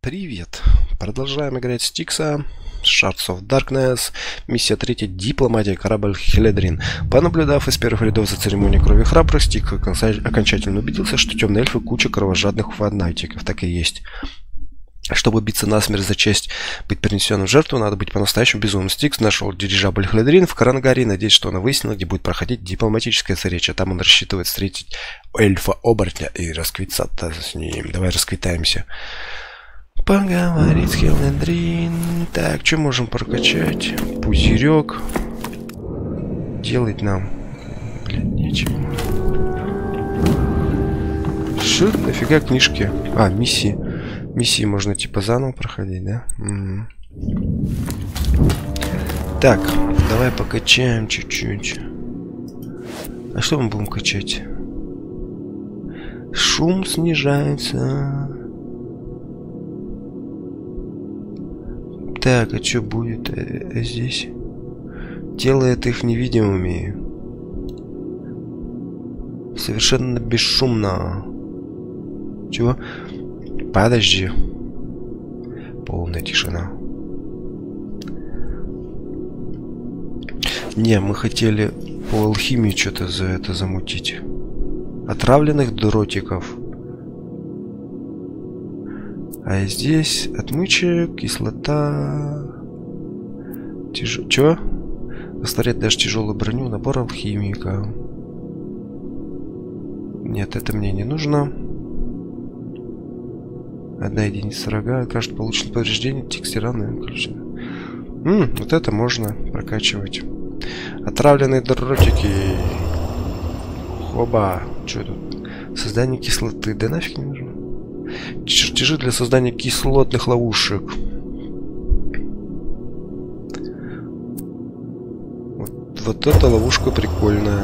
Привет! Продолжаем играть с Тикса, Shards of Darkness, миссия 3, дипломатия, корабль Хеледрин. Понаблюдав из первых рядов за церемонией крови храбрых, Стик окончательно убедился, что темные эльфы куча кровожадных фанатиков. Так и есть. Чтобы биться насмерть за честь быть принесенным в жертву, надо быть по-настоящему безумным. Стикс нашел дирижабль Хеледрин в Карангаре, надеясь, что она выяснила, где будет проходить дипломатическая встреча. Там он рассчитывает встретить эльфа-оборотня и расквитаться с ним. Давай расквитаемся. Поговорить с Хеледрин. Так, что можем прокачать? Пузырек. Делать нам, блин, нечего. Что нафига книжки? А, миссии. Миссии можно типа заново проходить, да? Так, давай покачаем чуть-чуть. А что мы будем качать? Шум снижается. Так, а что будет здесь? Делает их невидимыми. Совершенно бесшумно. Чего? Подожди. Полная тишина. Не, мы хотели по алхимии что-то за это замутить. Отравленных дротиков. А здесь отмычек, кислота. Чё? Растворять даже тяжелую броню, набор алхимика. Нет, это мне не нужно. Одна единица рога. Кажется, получено повреждение текстуральное. Вот это можно прокачивать. Отравленные дротики. Хоба. Что тут? Создание кислоты. Да нафиг не нужно. Чертежи для создания кислотных ловушек. Вот эта ловушка прикольная.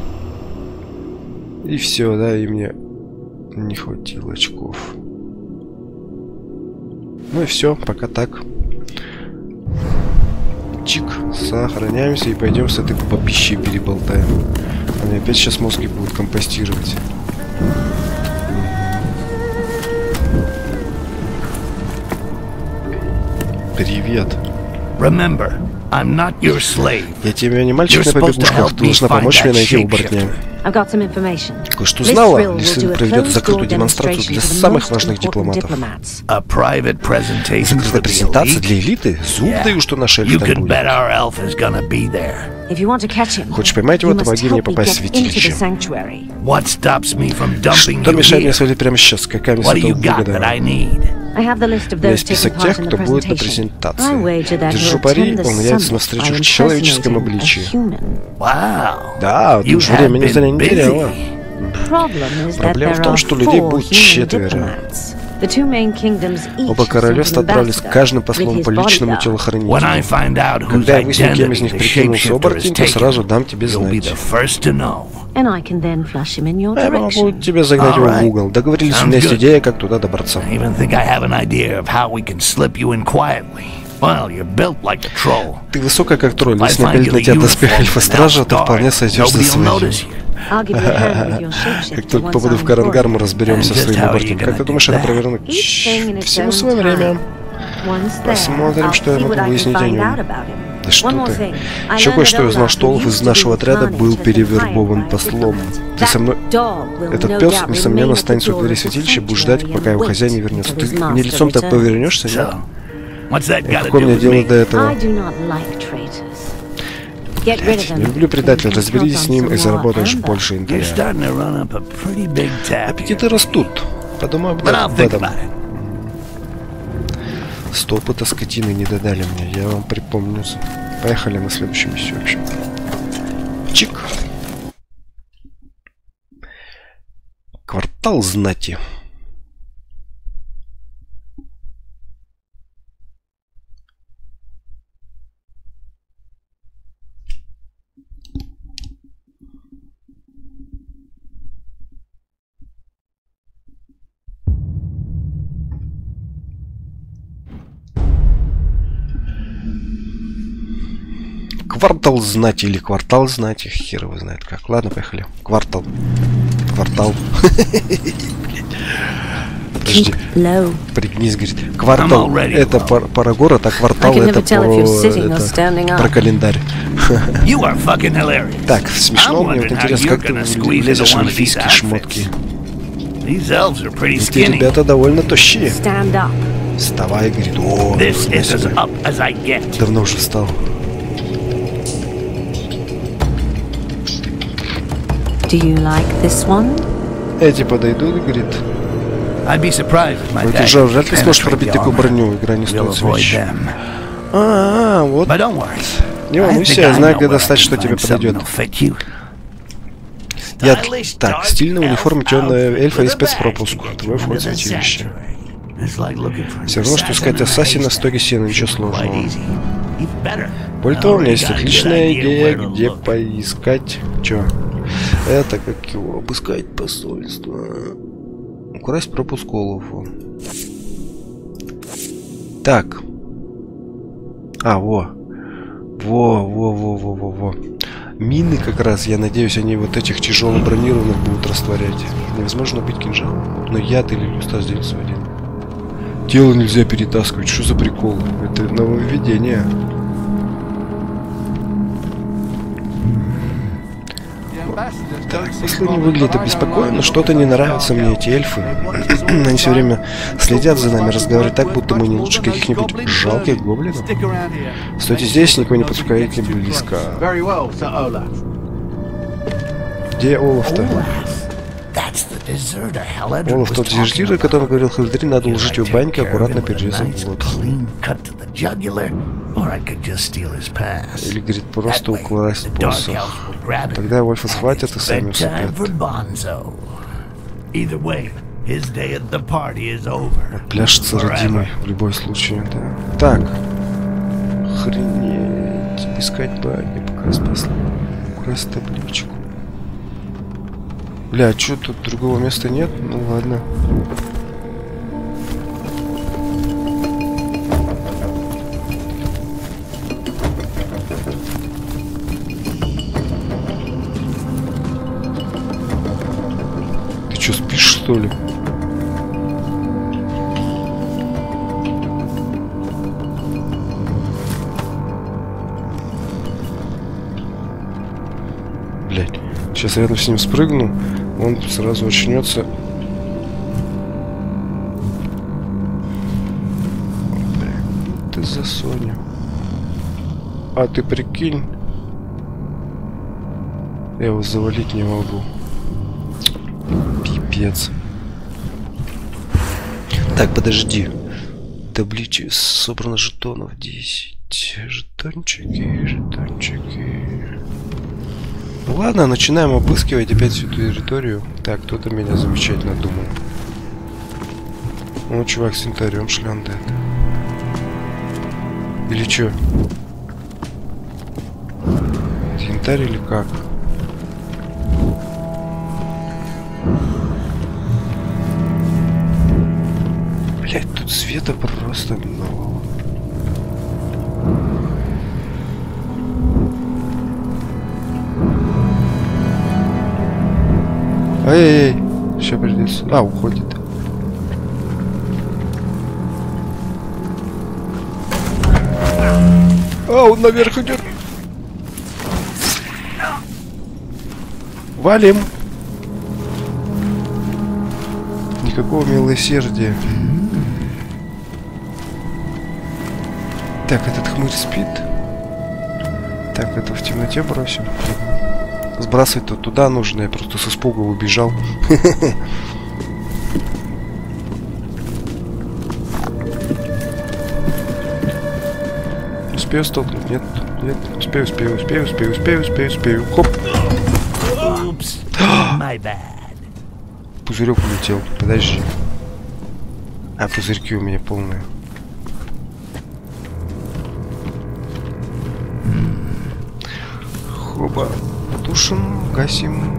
И все, да, и мне не хватило очков. Ну и все, пока так. Чик, сохраняемся и пойдем с этой попищей переболтаем. Они опять сейчас мозги будут компостировать. Привет. Remember, I'm not your slave. Я тебе не мальчик на побегушках, ты должна помочь мне найти оборотня. Кое-что знала, если проведет закрытую демонстрацию для самых важных дипломатов. Закрытая презентация для элиты? Зуб даю, что наш эльф там будет. Хочешь поймать его, то помоги мне попасть в святилище. Что мешает мне свалить прямо сейчас? Какая мне с этого выгода? У меня есть список тех, кто будет на презентации. Держу пари, он явится навстречу в человеческом обличии. Да, вот уж времени за ней не теряла. Проблема в том, что людей будет 4. Оба королевства отправились к каждому послом по личному телохранителю. Когда я выясню, кем из них прикинулся оборотень, то сразу дам тебе знать. Я могу тебе загнать его в угол. Договорились, у меня есть идея, как туда добраться. Ты высокая, как тролль. Если напялить на тебя доспех эльфа-стража, то вполне сойдешь за своих. Как только попаду в Карангар, мы разберемся с своим оборотнем. Как ты думаешь, это провернуть? Всему свое время. Посмотрим, что я могу выяснить о нем. Да что ты? Еще кое-что я узнал, что Олаф из нашего отряда был перевербован послом. Ты со мной... Этот пес, несомненно, останется у двери святилища и будет ждать, пока его хозяин не вернется. Ты мне лицом-то повернешься, нет? Какое мне дело до этого? Блять, не люблю предателя. Разберись с ним и заработаешь больше интеллекта. Аппетиты растут. Подумай об этом. 100 опыта скотины не додали мне. Я вам припомню. Поехали на следующую миссию, в общем. Чик. Квартал знати. Квартал знати или квартал знати, хер его знает как. Ладно, поехали. Квартал. Подожди. Пригнись, говорит. Квартал. Это про город, а квартал это про календарь. Так, смешно, мне вот интересно, как ты влезешь в эльфийские шмотки. Эти ребята довольно тощие. Вставай, говорит. О, давно уже встал. Эти подойдут, говорит. Вот уже вряд ли сможешь пробить такую броню, игра не стоит свеч. Вот. Не волнуйся, я знаю, где достать, что тебе подойдет. Так, стильная униформа темная эльфа и спецпропуск. Твой вход в святилище. Все равно, что искать ассасина в стоге сена, ничего сложного. Более того, у меня есть отличная идея, где поискать. Чё? Это как его обыскать посольство. Украсть пропуск Олафу. Так. Во. Мины как раз, я надеюсь, они вот этих тяжело бронированных будут растворять. Невозможно убить кинжал, но яд или люста сдаются в один. Тело нельзя перетаскивать, что за прикол? Это нововведение. Так, последний выглядит обеспокоенно, что-то не нравится мне эти эльфы. Они все время следят за нами, разговаривают так, будто мы не лучше каких-нибудь жалких гоблинов. Стойте здесь, никого не подпускайте близко. Где Олаф-то? Олаф тот дезертир, о котором говорил Хельдрин, надо уложить его в баньке, аккуратно перерезать глотку. Или, говорит, просто украсть посох. Тогда Вольфа схватят и сами усыпят. Отпляшется родимый в любой случай, да. Так. Охренеть. Искать баню, пока спасла. Украсть табличку. Бля, а чё, тут другого места нет? Ну ладно. Ты чё, спишь, что ли? Блядь, сейчас я рядом с ним спрыгну. Он сразу очнется. Ты за Соню. А ты прикинь. Я его завалить не могу. Пипец. Так, подожди. Таблички собрано жетонов 10. Жетончики. Ладно, начинаем обыскивать опять всю территорию. Так, кто-то меня замечательно думал. Ну, чувак с янтарем шляндает. Или чё? Янтарь или как? Блять, тут света просто много. Эй, сейчас придется. Уходит. Он наверх идет. Валим. Никакого милосердия. Так, этот хмырь спит. Так, это в темноте бросим. Сбрасывать-то туда нужно, я просто с испуга убежал. Успею столкнуть? Нет, нет, успею. Хоп. Пузырек улетел, подожди. Пузырьки у меня полные. Хоба. Тушим, гасим.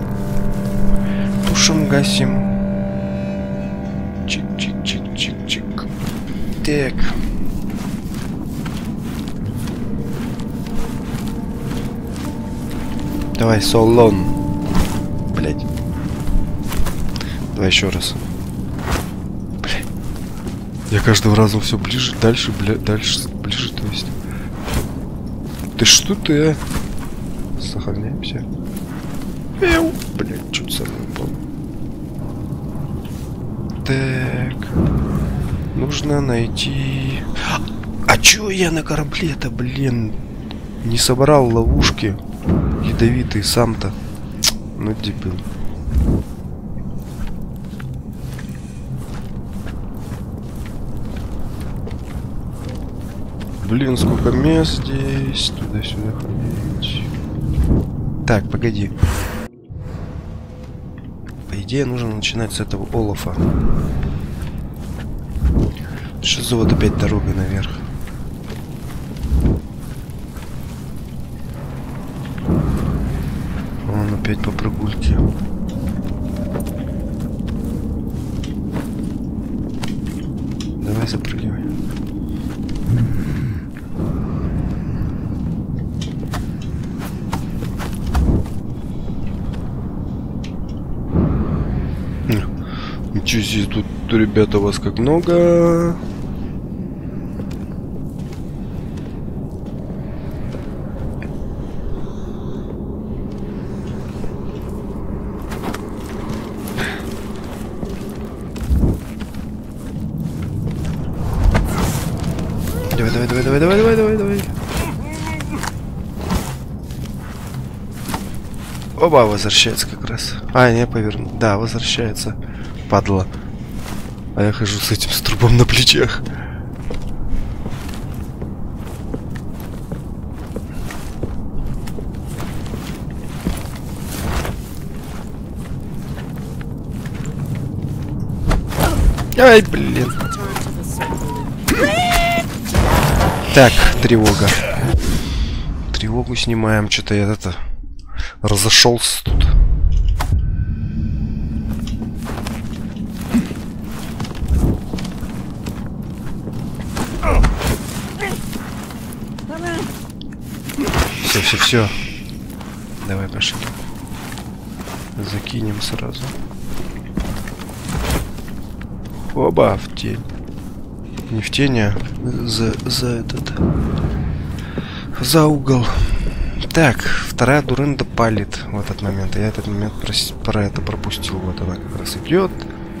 Чик. Так. Давай, Солон. Блять. Давай еще раз. Я каждым разом все ближе, дальше, дальше, ближе, то есть. Ты что ты? Сохраняемся. Блять, чуть со мной упал. Так. Нужно найти... А чё я на корабле-то, блин? Не собрал ловушки. Ядовитый сам-то. Ну, дебил. Блин, сколько мест здесь. Туда-сюда ходить. Так, погоди. По идее, нужно начинать с этого Олафа. Что за вот опять дорога наверх? Он опять по прогульке. Давай запрыгивай. Ничего здесь тут, ребята, вас как много. Давай. Оба, возвращается как раз. А, не, поверну. Да, возвращается. Падла. А я хожу с этим трубом на плечах. Ай, блин. Так, тревога. Тревогу снимаем. Что-то я это разошелся тут. Все. Давай пошли. Закинем сразу. Оба, в тень. Не в тень, а за угол. Так, вторая дурында палит в этот момент. Я этот момент про это пропустил. Вот она как раз идет.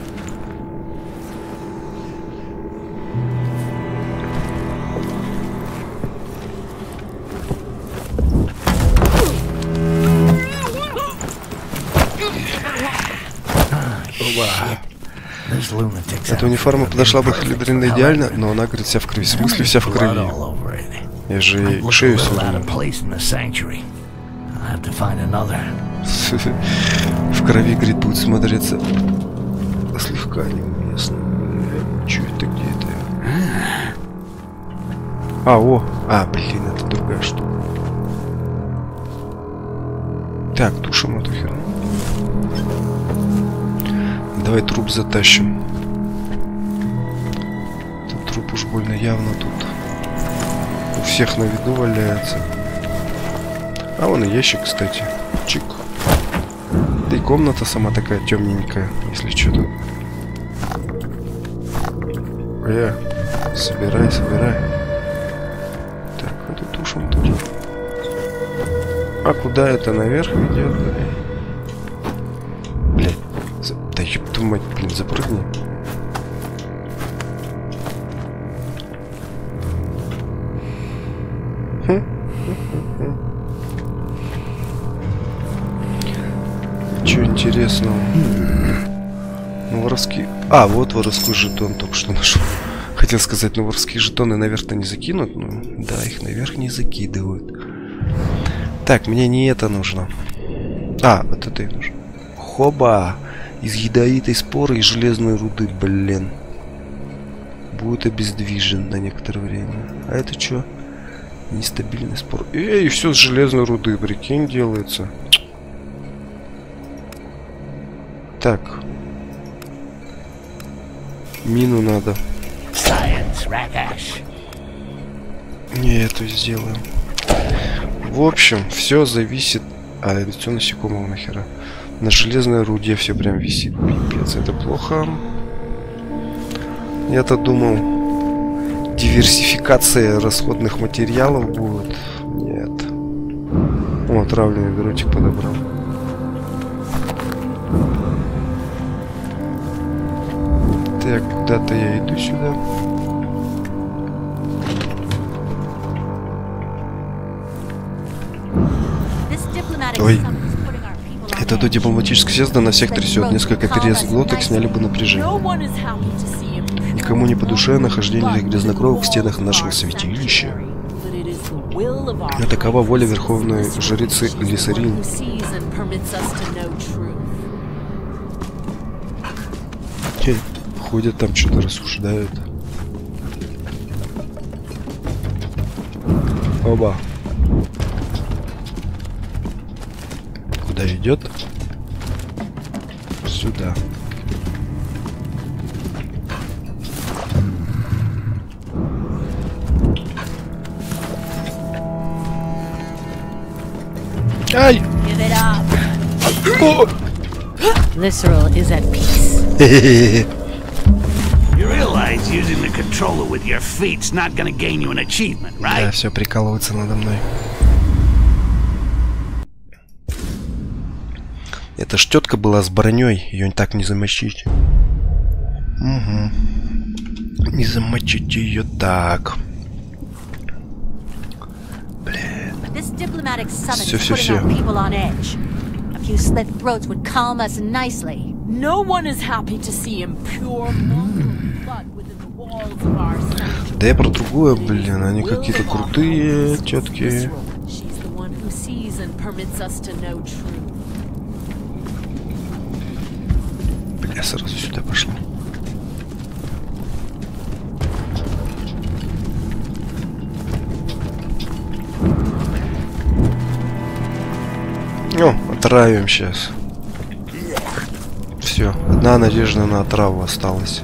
Эта униформа подошла бы Хеледрину идеально, но она, говорит, вся в крови. В смысле вся в крови? Я же ей шею сломал. В крови, говорит, будет смотреться слегка неуместно. Чё это, где это? Блин, это другая штука. Так, тушим эту херню. Давай труп затащим. Этот труп уж больно явно тут у всех на виду валяется. А вон и ящик, кстати. Чик. Да и комната сама такая темненькая, если что-то. Собирай. Так, это тушим тут. А куда это наверх ведет? Блять. Да ёб твою мать, блин, запрыгни. Чё интересного? Ну, воровские... вот воровской жетон только что нашел. Хотел сказать, ну воровские жетоны наверх-то не закинут. Ну, да, их наверх не закидывают. Так, мне не это нужно. Вот это и нужно. Хоба! Из ядовитой споры и железной руды, блин. Будет обездвижен на некоторое время. А это что? Нестабильный спор. И все с железной руды, прикинь, делается. Так. Мину надо. Не, эту сделаем. В общем, все зависит... это все насекомого нахера. На железной руде все прям висит. Пипец, это плохо. Я-то думал, диверсификация расходных материалов будет. Нет. О, отравленный дротик подобрал. Так, куда-то я иду сюда. Ой. Это до дипломатического съезда на всех трясет. Несколько переезд глоток сняли бы напряжение. Никому не по душе нахождение грязнокровок в стенах нашего святилища. Но такова воля верховной жрицы Лисарин. Ходят там, что-то рассуждают. Оба. Куда идет? Сюда. Ай! О! Visceral is at peace. You realize using the controller with your feet's not gonna gain you an achievement, right? Да, все прикалывается надо мной. Эта штетка была с броней, ее так не замочить. Угу. Не замочить ее так. Блин. Все. Few slit throats would calm us nicely. No one is happy to see impure blood within the walls of our sanctuary. Да я про другое, блин, они какие-то крутые тетки. She's the one who sees and permits us to know truth. Бля, сразу сюда пошла. О, отравим сейчас. Все, одна надежда на отраву осталась.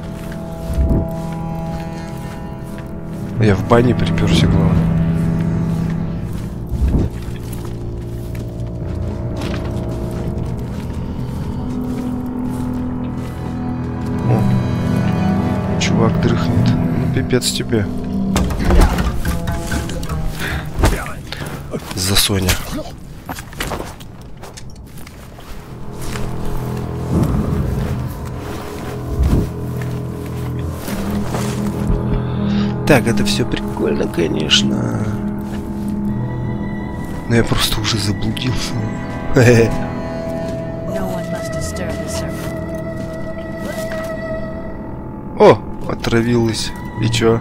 Я в бане приперся, главное. О, чувак дрыхнет. Ну, пипец тебе. За Соня. Так, это все прикольно, конечно. Но я просто уже заблудился. О, отравилась. И чё?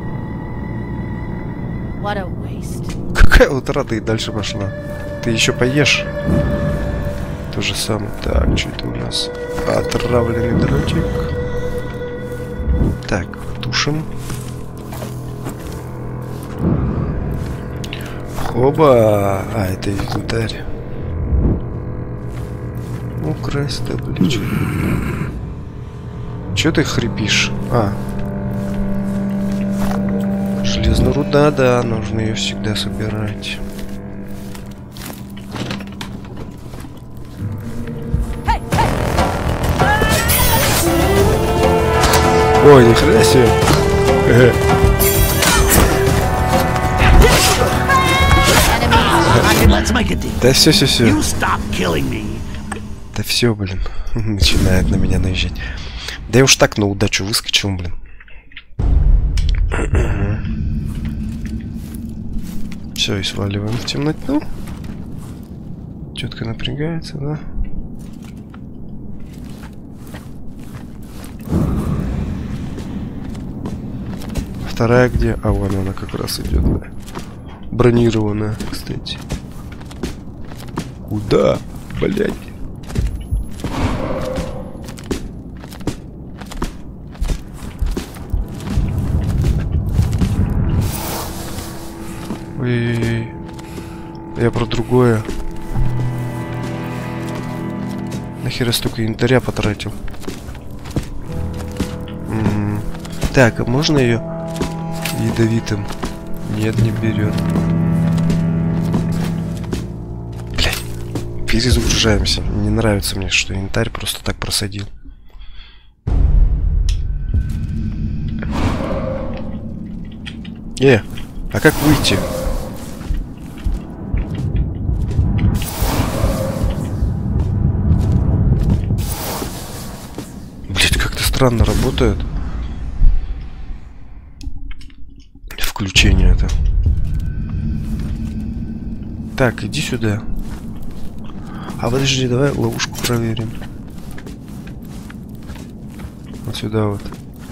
Какая утрата, и дальше пошла. Ты еще поешь? То же самое. Так, что это у нас? Отравленный дротик. Так, тушим. Оба! А, это инвентарь. Украсть табличку. Чё ты хрипишь? А. Железная руда, да, нужно ее всегда собирать. Ой, ни хрена себе. Да все. Да все, блин. Начинает на меня наезжать. Да я уж так на удачу выскочил, блин. Все, и сваливаем в темноту. Четко напрягается, да? Вторая где? А вон она как раз идет, да. Бронированная, кстати. Куда? Блядь. Ой-ой-ой. Я про другое. Нахера столько янтаря потратил? Так, а можно ее ядовитым? Нет, не берет. Блядь. Перезагружаемся. Не нравится мне, что янтарь просто так просадил. А как выйти? Блять, как-то странно работает. Включение это. Так, иди сюда. А подожди, давай ловушку проверим. Вот сюда вот.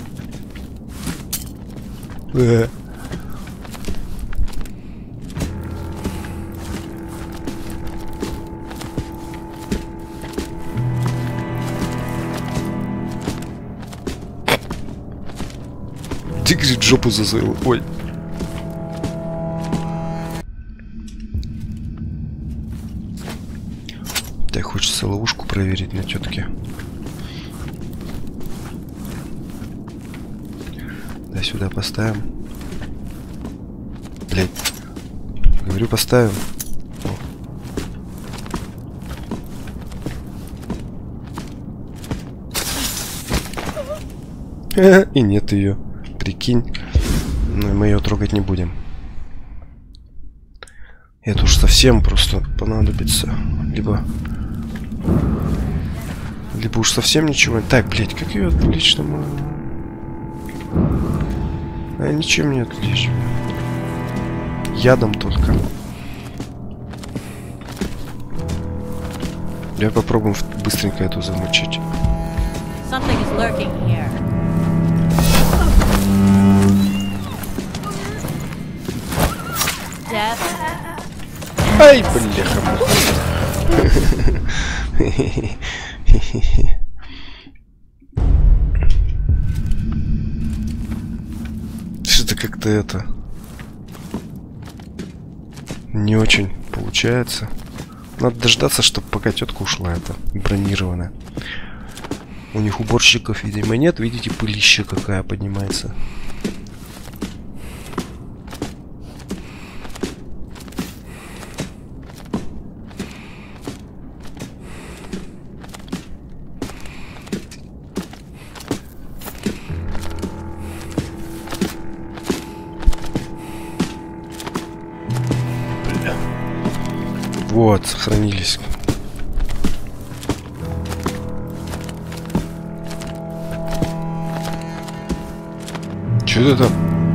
Ты, говорит, жопу засыл. Ой. Так, хочется ловушку проверить на тетке. Да, сюда поставим. Блять. Говорю, поставим. И нет ее. Прикинь. Но мы ее трогать не будем. Это уж совсем просто понадобится. Либо уж совсем ничего. Так, блять, как ее отвлечь? А ничем не отвлечь. Ядом только. Давай попробуем быстренько эту замочить. Something is lurking here. Death. Ай, бляха. Что-то как-то это не очень получается. Надо дождаться, чтобы пока тетка ушла, это бронированная. У них уборщиков, видимо, нет. Видите, пылища какая поднимается. Вот, сохранились. Что это там?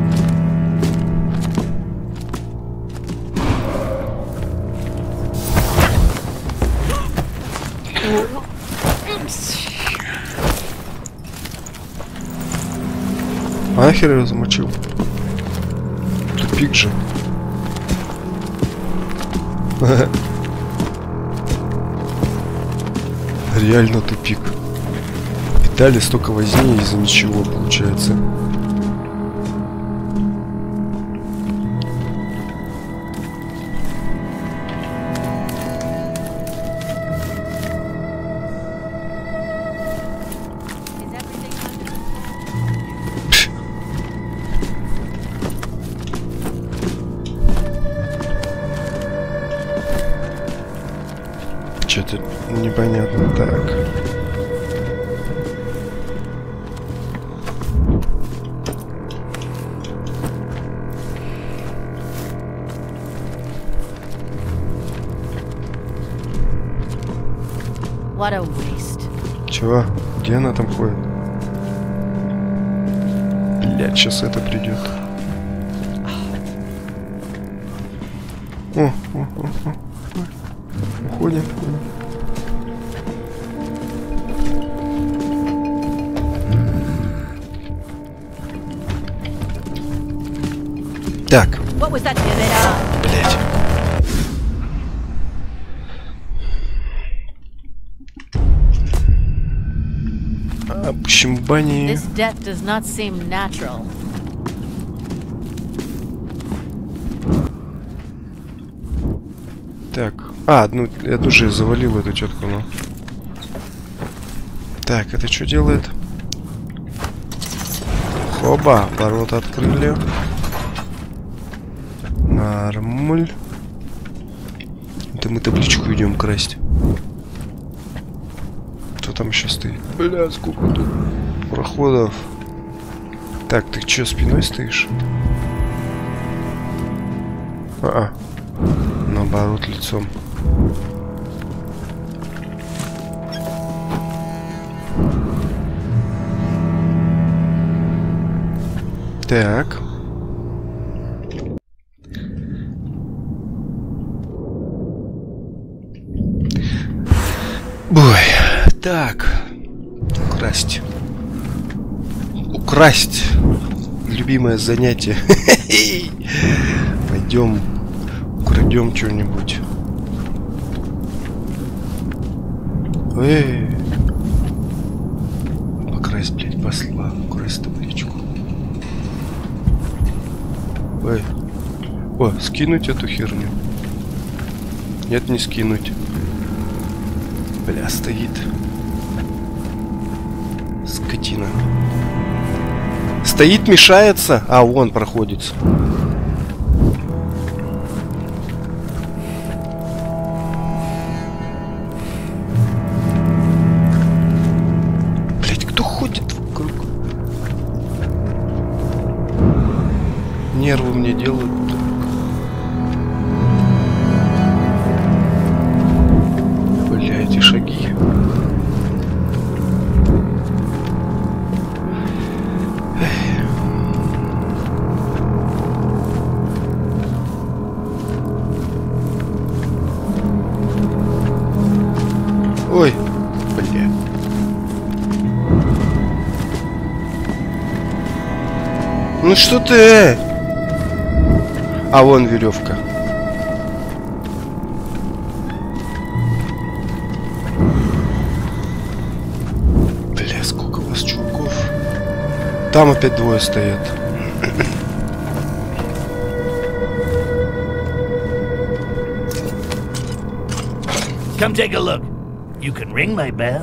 А нахер я замочил? Тупик же. Реально тупик. Видали, столько возни из-за ничего получается. Что-то непонятно. Так. What a waste. Чего? Где она там ходит? Блядь, сейчас это придет. О. Уходим. Так. What was that? Блять. Щембани. This death does not seem natural. Так. Ну, эту же я завалил, эту тетку, ну. Так, это что делает? Хоба, ворота открыли. Нормуль. Это мы табличку идем красть. Кто там еще стоит? Бля, сколько тут проходов. Так, ты что, спиной стоишь? Наоборот, лицом. Так. Ой, так. Украсть. Украсть. Любимое занятие. Пойдем украдем что-нибудь. Покрась, блядь, посла. Украсть табличку. О, скинуть эту херню. Нет, не скинуть. Бля, стоит. Скотина. Стоит, мешается. А, вон проходит. Блять, кто ходит вокруг? Нервы мне делают. Бля, эти шаги. Ой, бля. Ну что ты? А вон веревка. Бля, сколько у вас чуваков? Там опять двое стоят. Come take a look. You can ring my bell.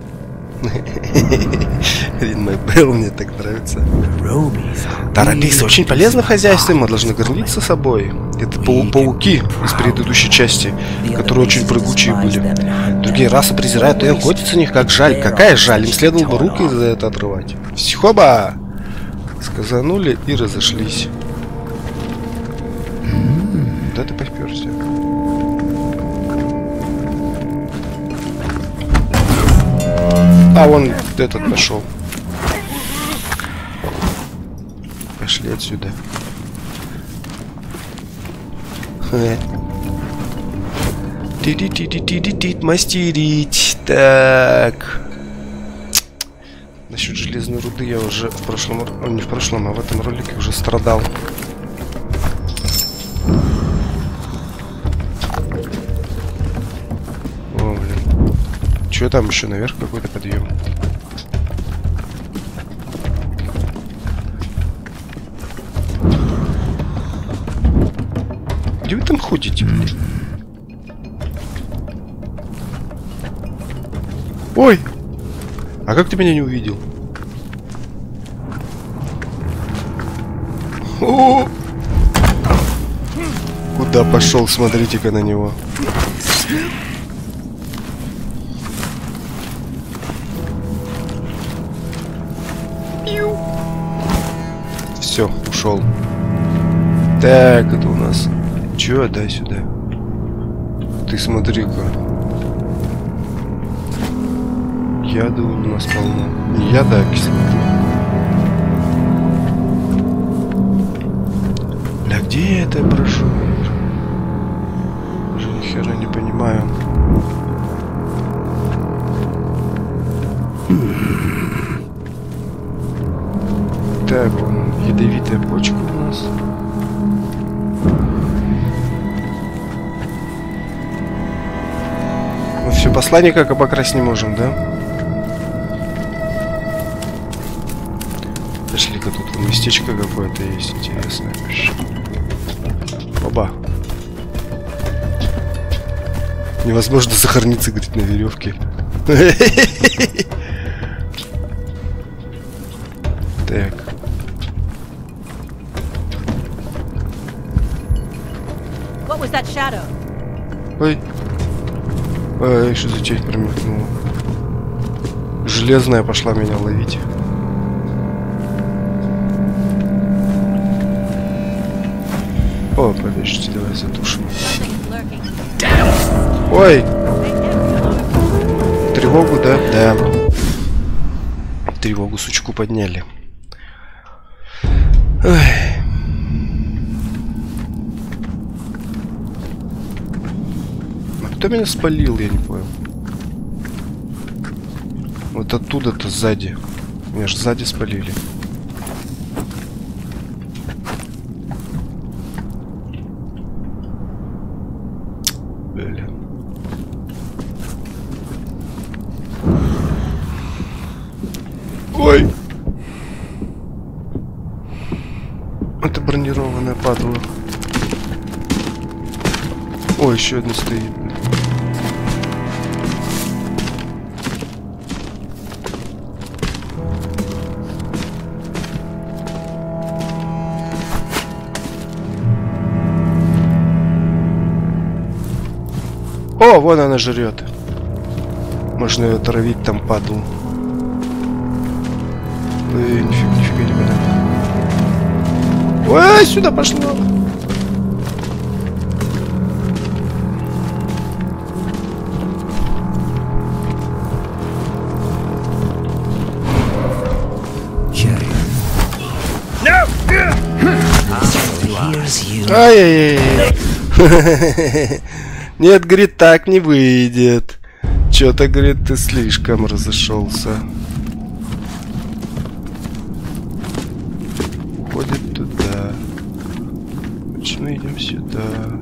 Ring my bell, мне так нравится. Тарабисы очень полезны в хозяйстве, мы должны гордиться собой. Это пауки из предыдущей части, которые очень прыгучие были. Другие расы презирают и охотятся на них, как жаль. Какая жаль, им следовало бы руки за это отрывать. Хоба! Сказанули и разошлись. Да ты попёрся. А, вон этот нашел. Пошли отсюда. Мастерить. Так. Насчет железной руды я уже в прошлом... не в прошлом, а в этом ролике уже страдал. О, блин. Чё там еще наверх какой-то подъем? Где вы там ходите, блин? Ой! А как ты меня не увидел? О! Куда пошел? Смотрите-ка на него. Все, ушел. Так, это у нас. Чё, дай сюда. Ты смотри-ка. Яда у нас полно. Не яда, а кислоты. Бля, где это брошюра? Уже ни хера не понимаю. Так, вон, ядовитая почка у нас. Мы все послание как обокрасть не можем, да? Пошли-ка, тут местечко какое-то есть интересное. Оба. Невозможно сохраниться, говорит, на веревке. Так. What was that shadow? Ой. Ой, что за часть промелькнула? Железная пошла меня ловить. О, подождите, давай затушим. Something's lurking. Ой! Тревогу, да? Да. Тревогу сучку подняли. Ой. А кто меня спалил, я не понял. Вот оттуда-то сзади. Меня же сзади спалили. Блин. Ой! Это бронированная падла. Ой, еще одна стоит. О, вон она жрет. Можно ее травить, там падлу. Ой, нифига не понятно. Ой, сюда пошла. Ай-яй-яй. Нет, говорит, так не выйдет. Чё-то, говорит, ты слишком разошелся. Уходит туда. Значит, мы идем сюда.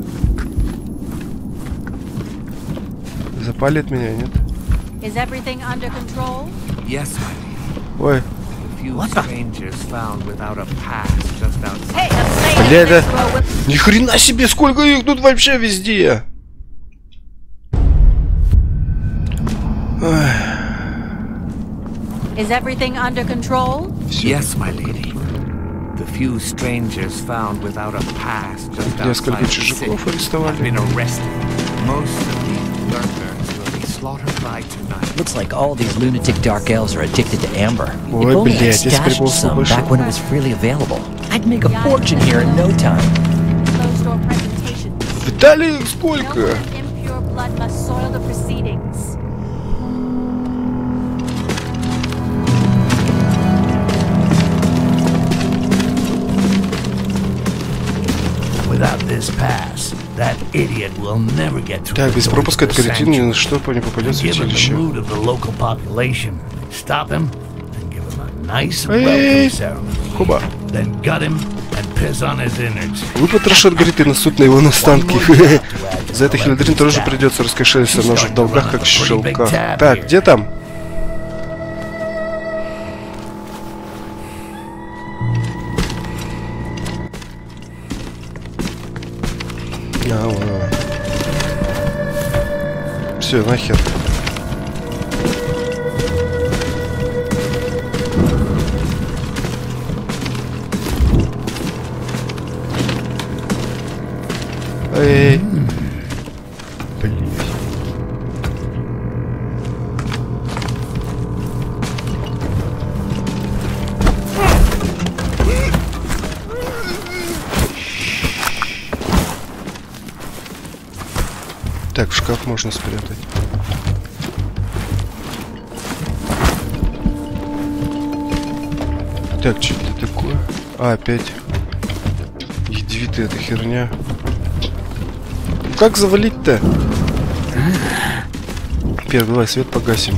Запалит меня, нет? Is everything under control? Yes, Ой. few strangers found without a pass just outside. Hey, I'm saying Бля, да. this row with- Ни хрена себе, сколько их тут вообще везде. Is everything under control? Yes, my lady. The few strangers found without a pass just Несколько outside the чужаков city арестовали. have been arrested. Most of these lurkers will be slaughtered by tonight. Looks like all these lunatic dark elves are addicted to amber. Ой, If only I блядь, если stashed прибыл some больше. back when it was freely available, I'd make a fortune here in no time. Closed door presentation. Виталий, No сколько? more impure blood must soil the proceedings. Without this pass, that idiot will never get through. Так, the без doors пропуска of the от каретин ни sanctuary. на что не попадет в Given the святилище. mood of the local population, stop him and give him a nice Эй! welcome ceremony. Хоба. Then gut him and piss on his innards. Выпотрошат, говорит, и насут на его настанки. За это Хильдрин тоже придется раскошелиться, но же в долгах, как в шелках. Так, где там? Все, нахер. Эй. Блин. Так, в шкаф можно спрятать. Так, что это такое? А, опять. Ядовитая эта херня. Как завалить-то? Первый, давай свет погасим.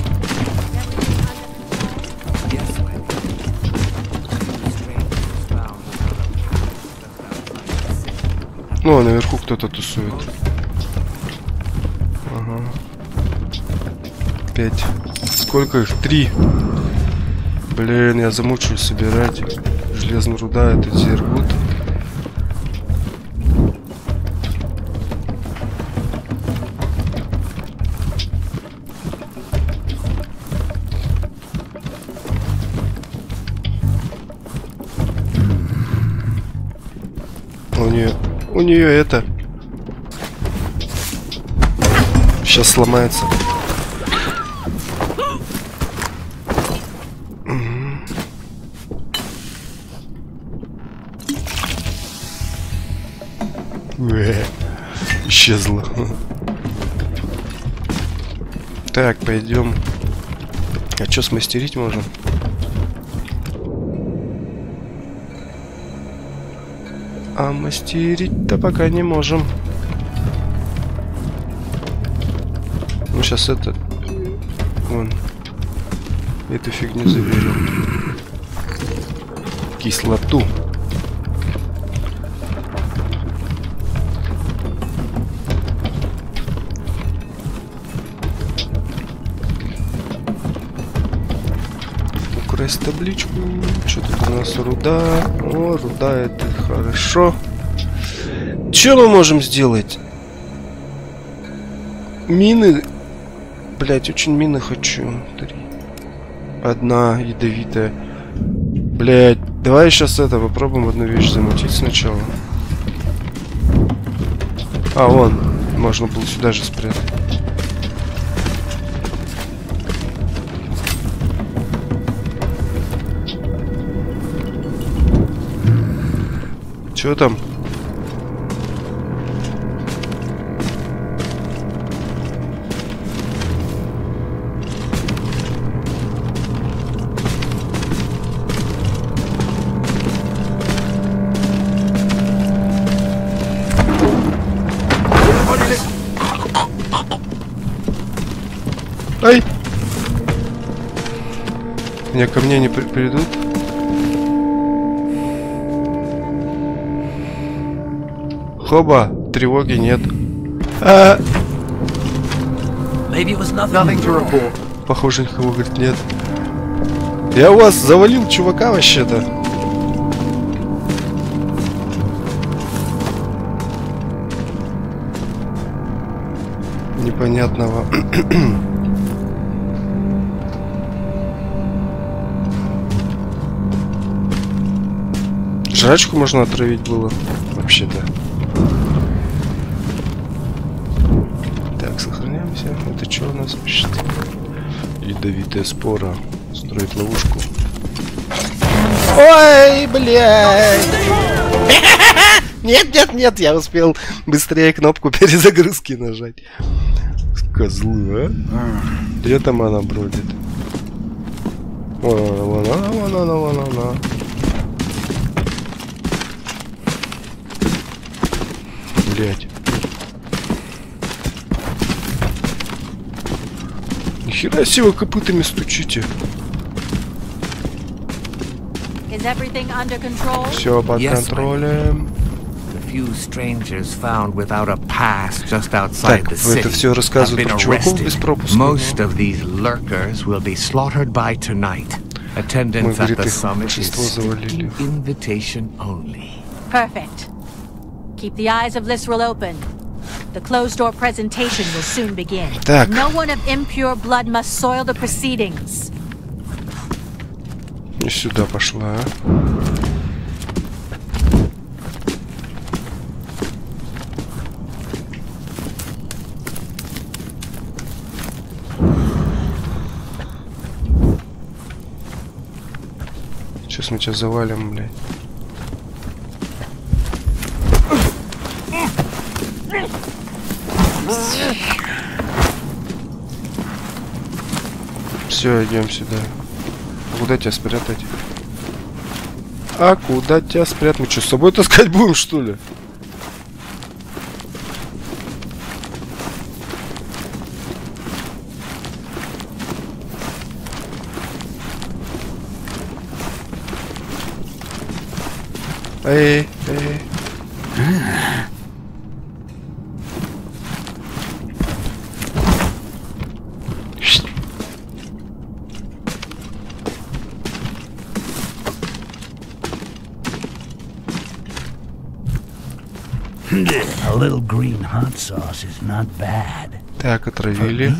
Yes, my lady. Strangers found without a pass just outside the city. Ну, а наверху кто-то тусует. Ага. 5. Сколько их? 3. Блин, я замучаюсь собирать. Железная руда, это зергут. У нее это сейчас сломается. Исчезла. Так, пойдем. А что смастерить можно? А мастерить-то пока не можем. Ну сейчас это... Вон. Эту фигню заберем. Кислоту. Украсть табличку. Что тут у нас? Руда. О, руда, это хорошо. Что мы можем сделать? Мины. Блять, очень мины хочу. 3. Одна ядовитая. Блять, давай сейчас это попробуем одну вещь замутить сначала. А, вон. Можно было сюда же спрятать. Чё там? Ай! Меня ко мне не придут? Хоба, тревоги нет. Похоже, никого, говорит, нет. Я у вас завалил чувака вообще-то. Непонятного. Жрачку можно отравить было, вообще-то. Так, сохраняемся. Это что у нас вообще? Ядовитая спора. Строить ловушку. Ой, блядь! Нет, нет, нет, я успел быстрее кнопку перезагрузки нажать. Козлы, а? Где там она бродит? Вон она. Блять. Нихера себе вы копытами стучите. Все под контролем. Так, вы это все рассказывают про чуваков без пропуска. Мы, говорит, их большинство завалили. Perfect. Keep the eyes of Lisrel open. The closed-door presentation will soon begin. Так. No one of impure blood must soil the proceedings. И сюда пошла. Сейчас мы тебя завалим, блядь. Все, идем сюда. Куда тебя спрятать? А куда тебя спрятать? Мы что, с собой таскать будем, что ли? Эй. A little green hot sauce is not bad. Так, отравили.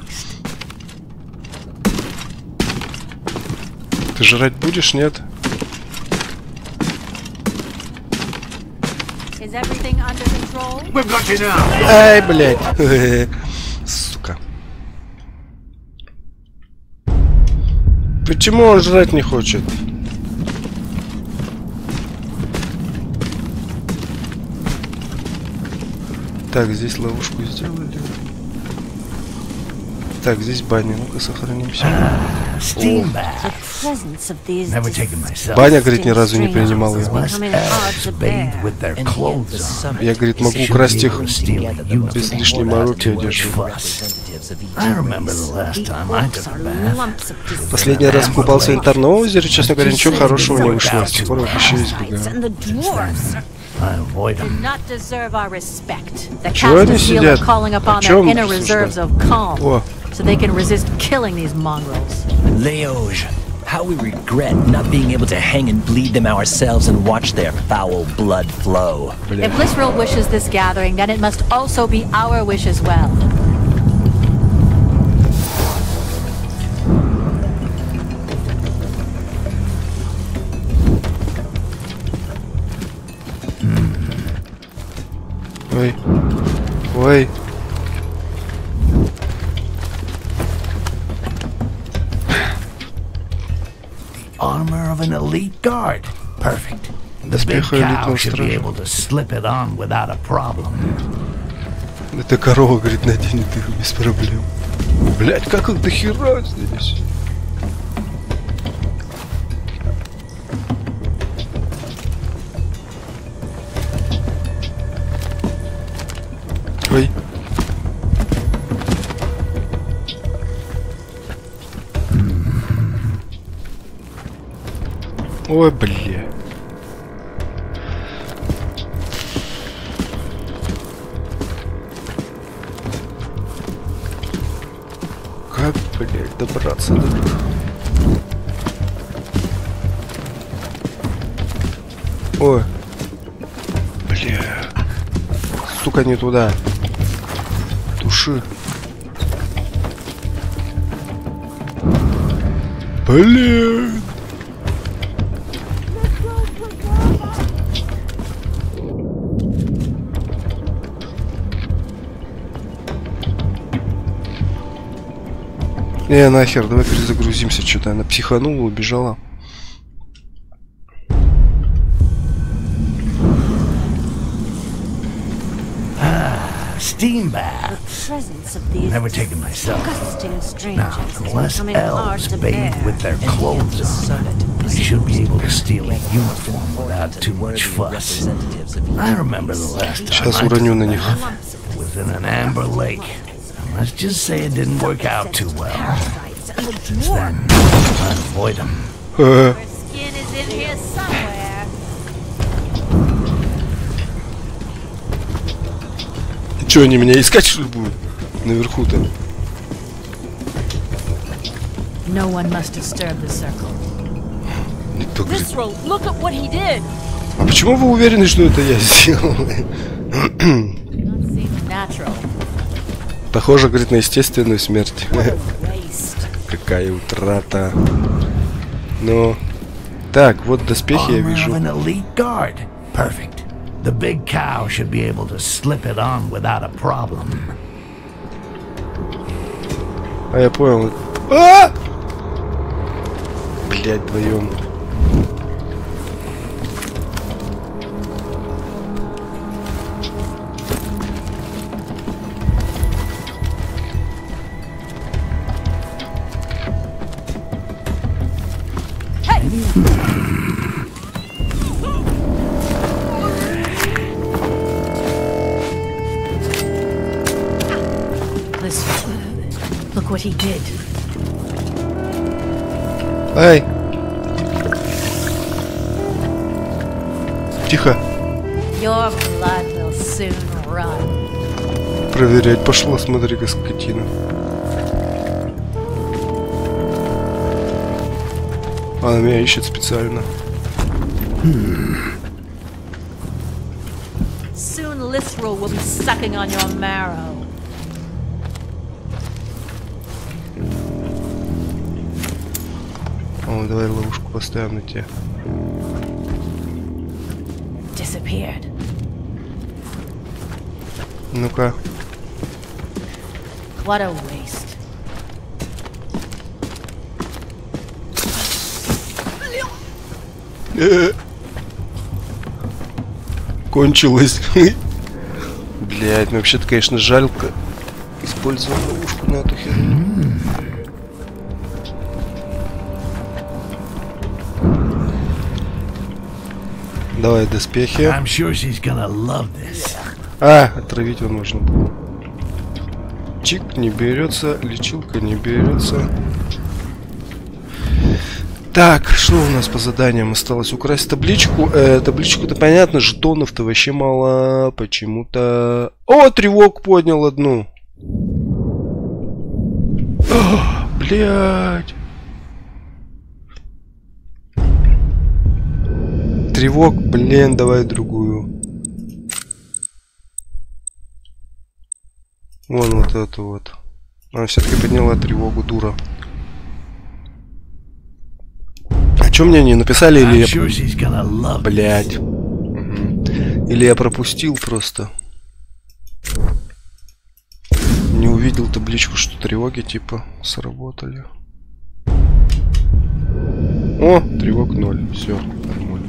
Ты жрать будешь, нет? Ай, блядь. Сука. Почему он жрать не хочет? Так, здесь ловушку сделали. Так, здесь баня. Ну-ка, сохранимся. Steam bath. Presence of these Never taken myself. Баня, говорит, ни разу не принимал ее. Unless elves bathe with their And yet the clothes on. summit Я, говорит, могу Should украсть be их able to steal a без uniform лишней without мороки too much одежду. fuss. representatives of each I remember the last time I took a bath. lumps of disease Последний раз купался в Янтарном озере, честно говоря, ничего хорошего не вышло. С тех пор вообще избегаю. and the dwarves I avoid do them. not deserve our respect. The Чего они Cast of Seal are сидят? calling upon О their чем inner обсуждать? reserves of calm, О, so they can resist killing these mongrels. Leoge, how we regret not being able to hang and bleed them ourselves and watch their foul blood flow. If Blissril wishes this gathering, then it must also be our wish as well. ой, ой. Armor of an elite guard. Perfect. The big Доспеха cow элитного should be стража. able to slip it on without a problem. Эта корова, говорит, наденет их без проблем. Блять, как их дохера здесь. Ой. Ой, бля. Как, блядь, добраться до них? Ой. Бля. Сука, не туда. Туши. Блин. Нахер, давай перезагрузимся. Что-то она психанула, убежала. Steam bath. Presence of these Never taken myself. disgusting Now, strangers is unless becoming hard elves to bathe bear. with their And yet clothes the on, summit they is should be supposed able to to steal a be uniform without too much worthy fuss. representatives of each I remember the last time Сейчас I took уроню a на них. bath was in an amber lake. And let's just say it didn't work out too well. And the Since dwarves. then, I avoid them. Their skin is in here somewhere. Че, они меня искать, что ли, будут? Наверху-то. No one must disturb the circle. Никто говорит. Visceral, look at what he did. А почему вы уверены, что это я сделал? Not seem natural. Похоже, говорит, на естественную смерть. Waste. Какая утрата. Ну. Так, вот доспехи я Armor of вижу. an elite guard. Perfect. The big cow should be able to slip it on without a problem. А я понял. А! Блять, вдвоем. Listen, look what he did. Ай! Тихо. Your blood will soon run. Проверять пошло, смотри-ка, скотина. Она меня ищет специально. Soon Lithral will be sucking on your marrow. О, давай ловушку поставим на тебя. Disappeared. Ну-ка. What a waste. Кончилось. Блядь, ну вообще-то, конечно, жалко использовать ловушку на эту херню. Давай доспехи. I'm sure she's gonna love this. Отравить его можно было. Чик не берется, лечилка не берется. Так, что у нас по заданиям осталось? Украсть табличку. Табличку-то понятно, жетонов-то вообще мало. Почему-то... О, тревог поднял одну. Блядь. Тревог, блин, давай другую. Вон вот эту вот. Она все-таки подняла тревогу, дура. А чё мне не написали, или я... Блядь. Или я пропустил просто. Не увидел табличку, что тревоги типа сработали. О, тревог 0. Все, нормально.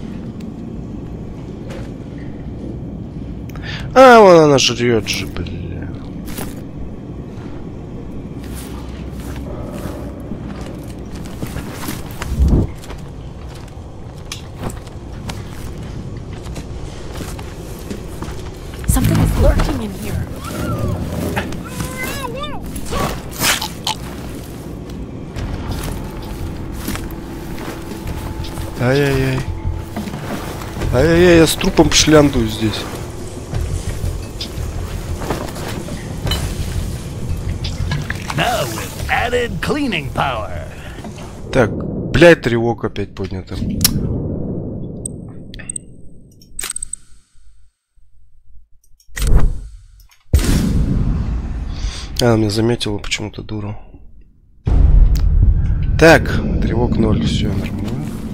Вон она жрет же, бля. Something is lurking in here. Ай-яй-яй. Ай-яй-яй, я с трупом шляндую здесь. Now with added cleaning power. Так, блядь, тревог опять поднята. Она меня заметила почему-то, дуру. Так, тревог 0, все нормально.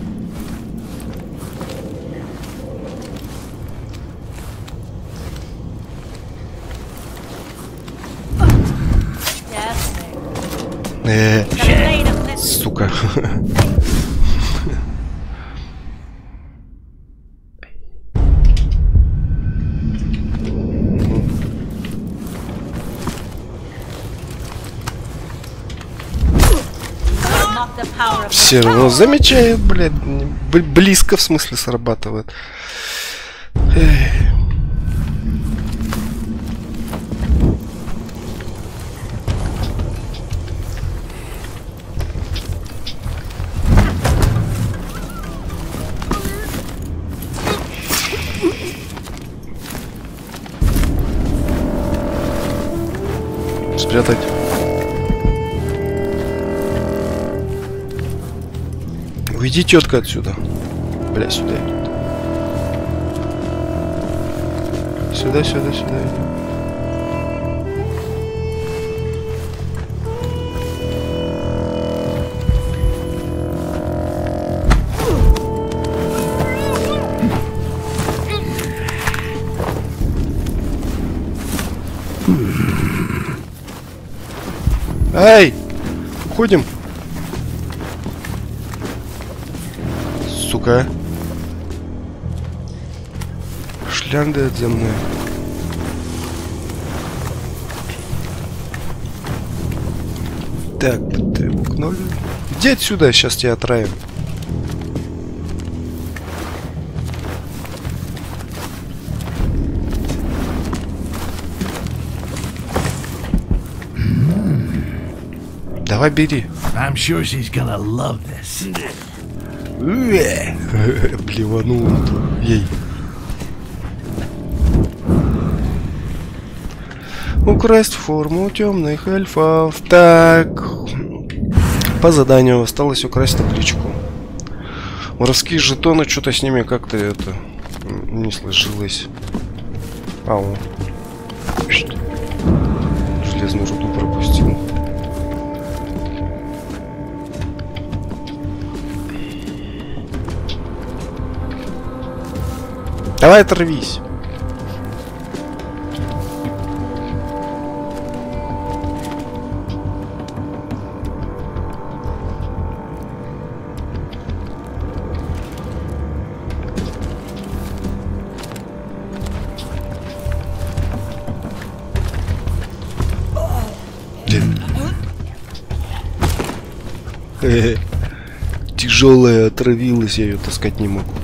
Сука. Все равно замечает, блядь, близко в смысле срабатывает. Спрятать. Уйди, тетка, отсюда. Бля, сюда идет. Сюда, сюда, сюда идет. Эй! Уходим! Сука! Шляндает за мной. Так, тревог 0. Иди отсюда, сейчас тебя отравим. Давай бери. I'm sure she's gonna love this. Блеванул ей. Украсть форму темных эльфов. Так. По заданию осталось украсть табличку. Воровские жетоны, что-то с ними как-то это не сложилось. Ау. Железную руду пропустил. Давай оторвись. Тяжелая, отравилась, я ее таскать не могу.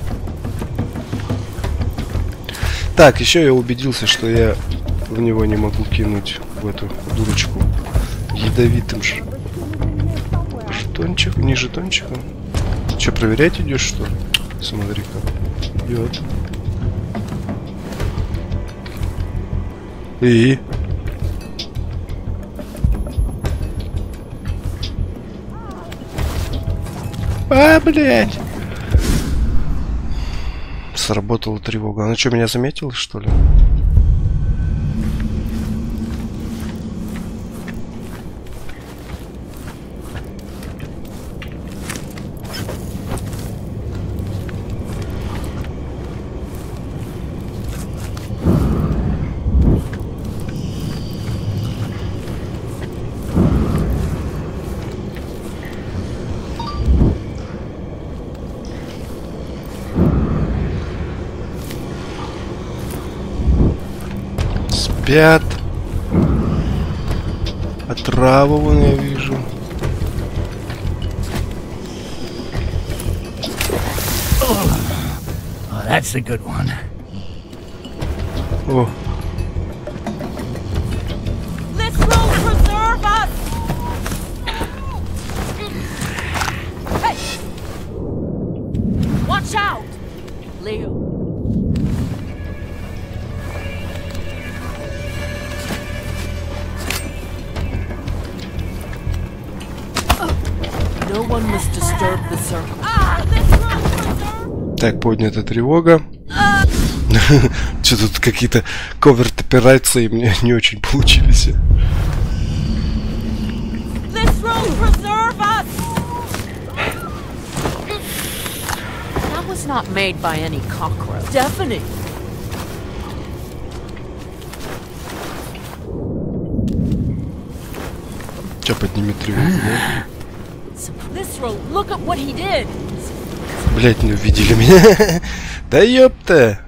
Так, еще я убедился, что я в него не могу кинуть, в эту дурочку, ядовитым же. Жетончик, не жетончиком. Че, проверять идешь, что ли? Смотри-ка. Идет. И? А, блядь! Сработала тревога. Она что, меня заметила, что ли? Спят. Отраву вон я вижу. Oh, that's a good one. О. This will preserve us! Hey! Watch out! Leo. No one must disturb the circle. Так, поднята тревога. Что тут какие-то коверт операции мне не очень получились. This will preserve us. That was not made by any cockroach. Stephanie. Че, подними тревогу, да? This road, look at what he did. Блять, не увидели меня. Да ёпта.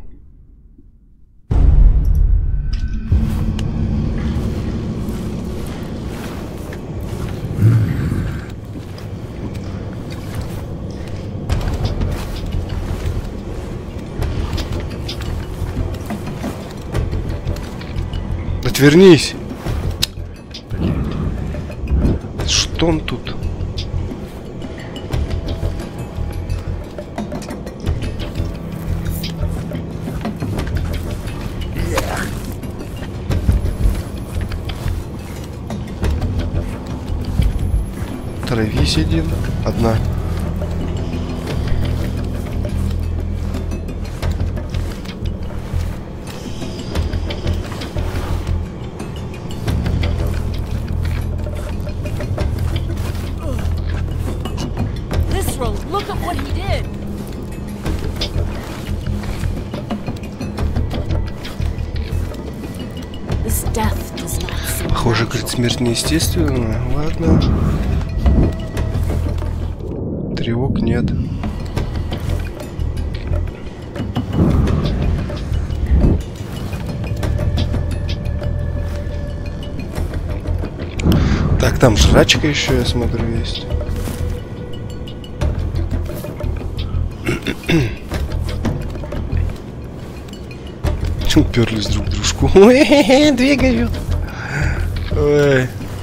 Отвернись. Блять. Что он тут? Травись один. Одна. This road, look at what he did. This death does not seem Похоже, говорит, смерть неестественная. Ладно. Тревог нет. Так, там жрачка еще, я смотрю, есть. Уперлись друг к дружку. Двигают. Ой.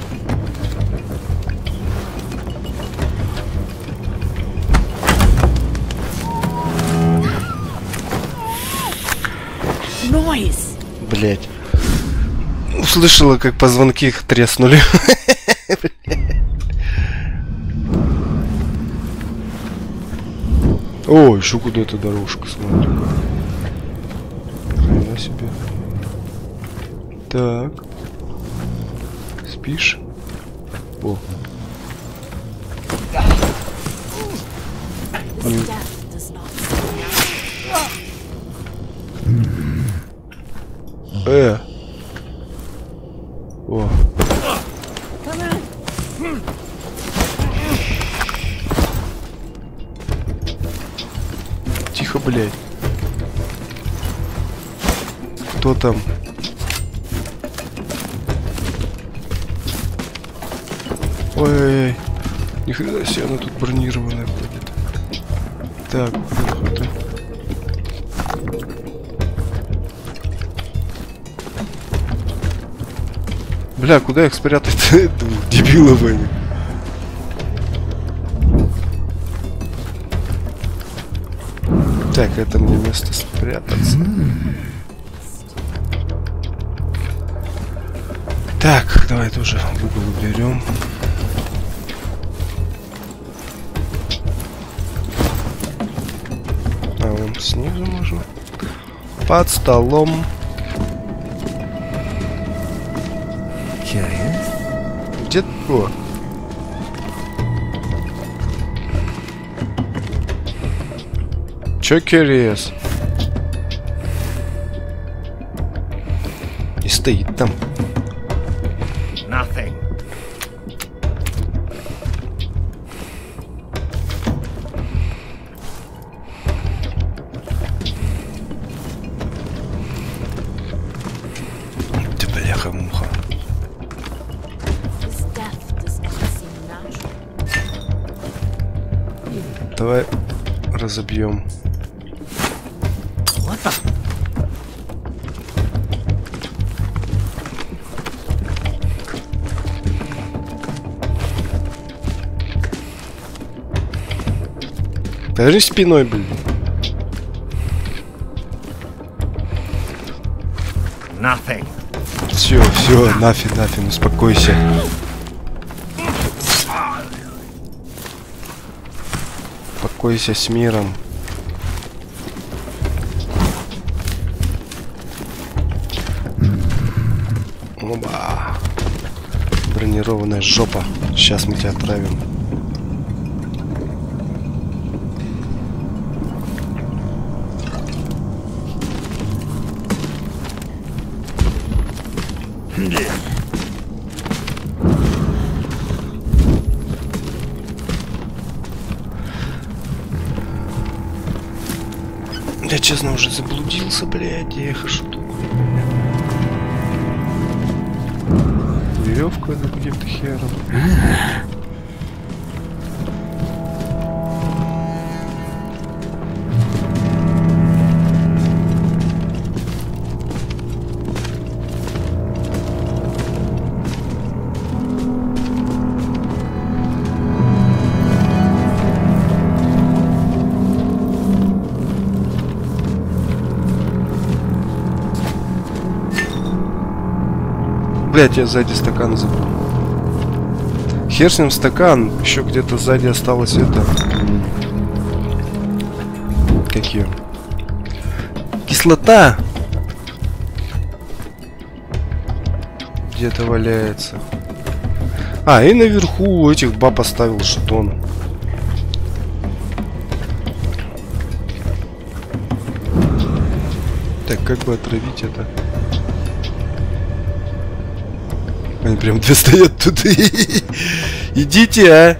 noise. Блять. Услышала, как позвонки их треснули. О, еще куда-то дорожка, смотри. Хрена себе. Так. Спишь? О. О. Тихо, блядь. Кто там? Ой-ой-ой. Нихрена себе, она тут бронированная ходит. Так, это... Бля, куда их спрятать-то? Дебилов они. Так, это мне место спрятаться. Так, давай тоже в угол уберем. А вон снизу можно. Под столом. Где кто? Чё Кириес? И стоит там. Nothing. Ты бляха-муха. His death does not seem natural. Давай разобьем. What the? Даже спиной, блин. Nothing. Все, нафиг, успокойся. Успокойся с миром. Оба. Бронированная жопа. Сейчас мы тебя отравим. Я, честно, уже заблудился, блядь, я хожу тут. Веревка это каким-то хером. Блять, я сзади стакан забыл. Хер с ним стакан. Еще где-то сзади осталось это. Как ее? Кислота! Где-то валяется. А, и наверху у этих баб оставил жетон. Так, как бы отравить это? Они прям две стоят тут. Идите, а!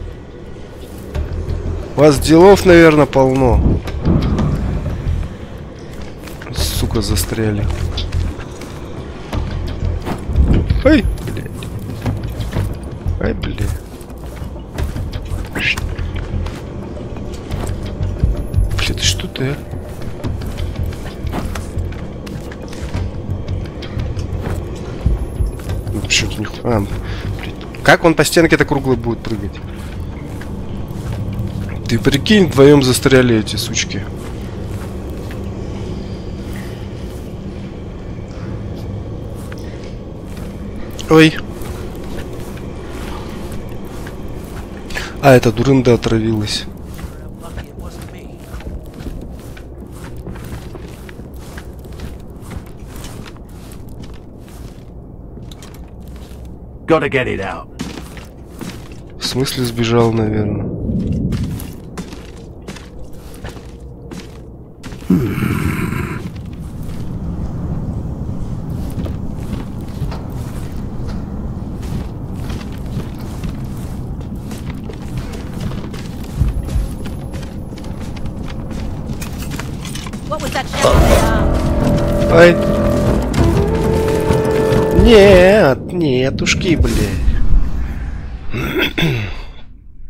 У вас делов, наверное, полно. Сука, застряли. Ай, блядь. Ай, блядь. Блядь, что ты, а? Что-то не... как он по стенке-то круглый будет прыгать? Ты прикинь, вдвоем застряли эти сучки. Ой. А, эта дурында отравилась. Gotta get it out. В смысле сбежал, наверное. What was that shell? Ай. Нет, нетушки, блядь.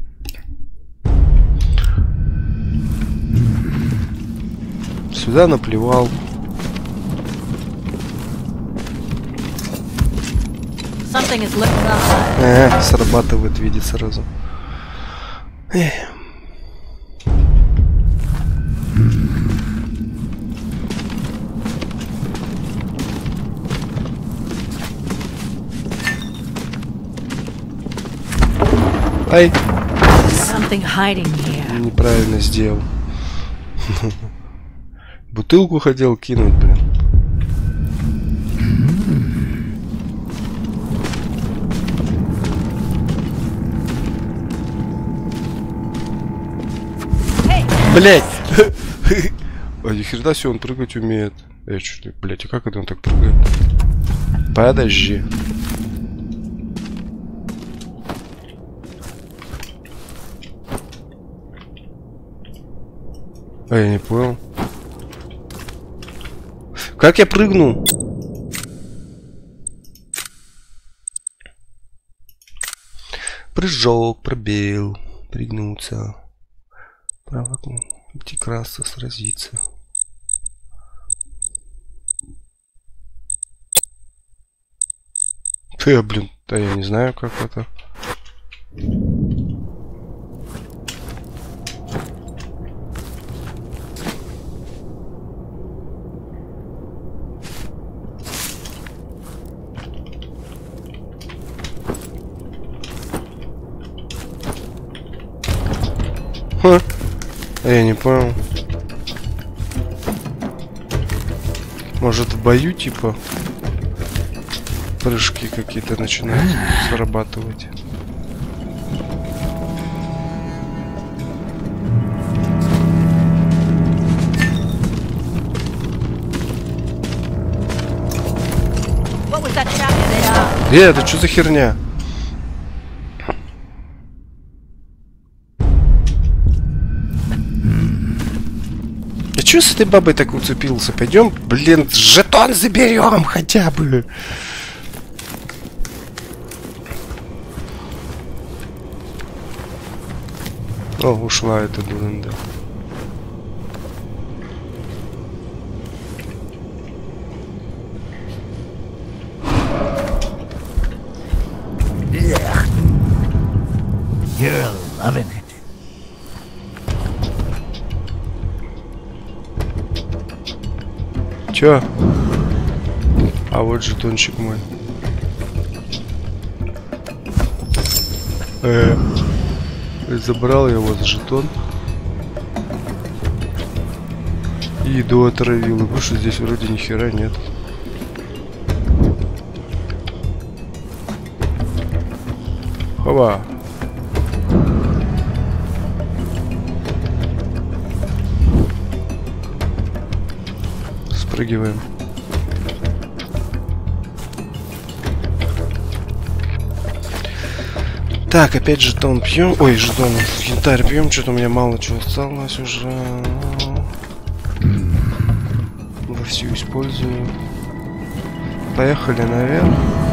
Сюда наплевал. Something is looking up. Срабатывает, видит сразу. Ай! Something hiding here. Неправильно сделал. Бутылку хотел кинуть, блин. Блять! А ни хрена себе он прыгать умеет. Что-то, блять, а как это он так прыгает? Подожди. А я не понял. Как я прыгнул? Прыжок, пробел, пригнуться. Право, идти красться, сразиться. Блин, да я не знаю, как это. Я не понял. Может, в бою типа прыжки какие-то начинают срабатывать. Это что за херня? Чё с этой бабой так уцепился? Пойдем, блин, жетон заберем хотя бы. О, ушла эта дурында. You're loving it. Чё? А вот жетончик мой. Забрал я вот жетон. И еду отравил. И больше здесь вроде ни хера нет. Хова. Спрыгиваем. Так, опять жетон пьем. Ой, жетон, янтарь пьем. Что-то у меня мало чего осталось уже. Вовсю использую. Поехали наверх.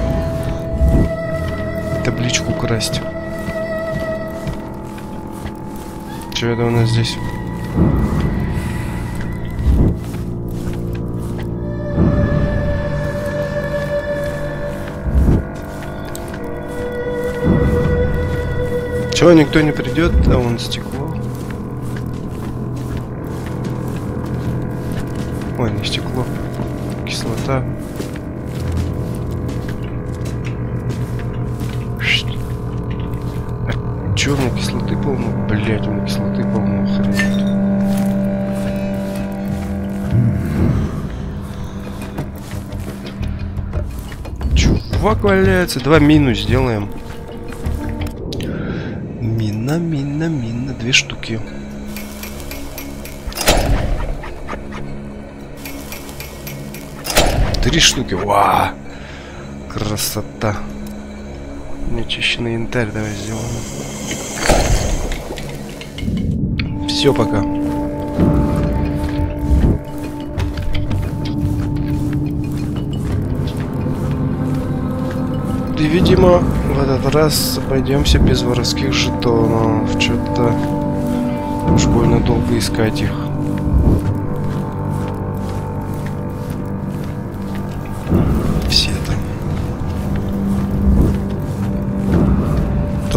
Табличку красть. Что это у нас здесь? Чего, никто не придет? А вон стекло. Ой, не стекло. Кислота. А чё, у меня кислоты полно? Блять, у меня кислоты полно, охренеть. Чувак валяется. Давай мину сделаем. Мина, 2 штуки. Три штуки. Вау! Красота. Нечищенный янтарь давай сделаем. Все, пока. И, видимо, в этот раз обойдемся без воровских жетонов. Что-то уж больно долго искать их.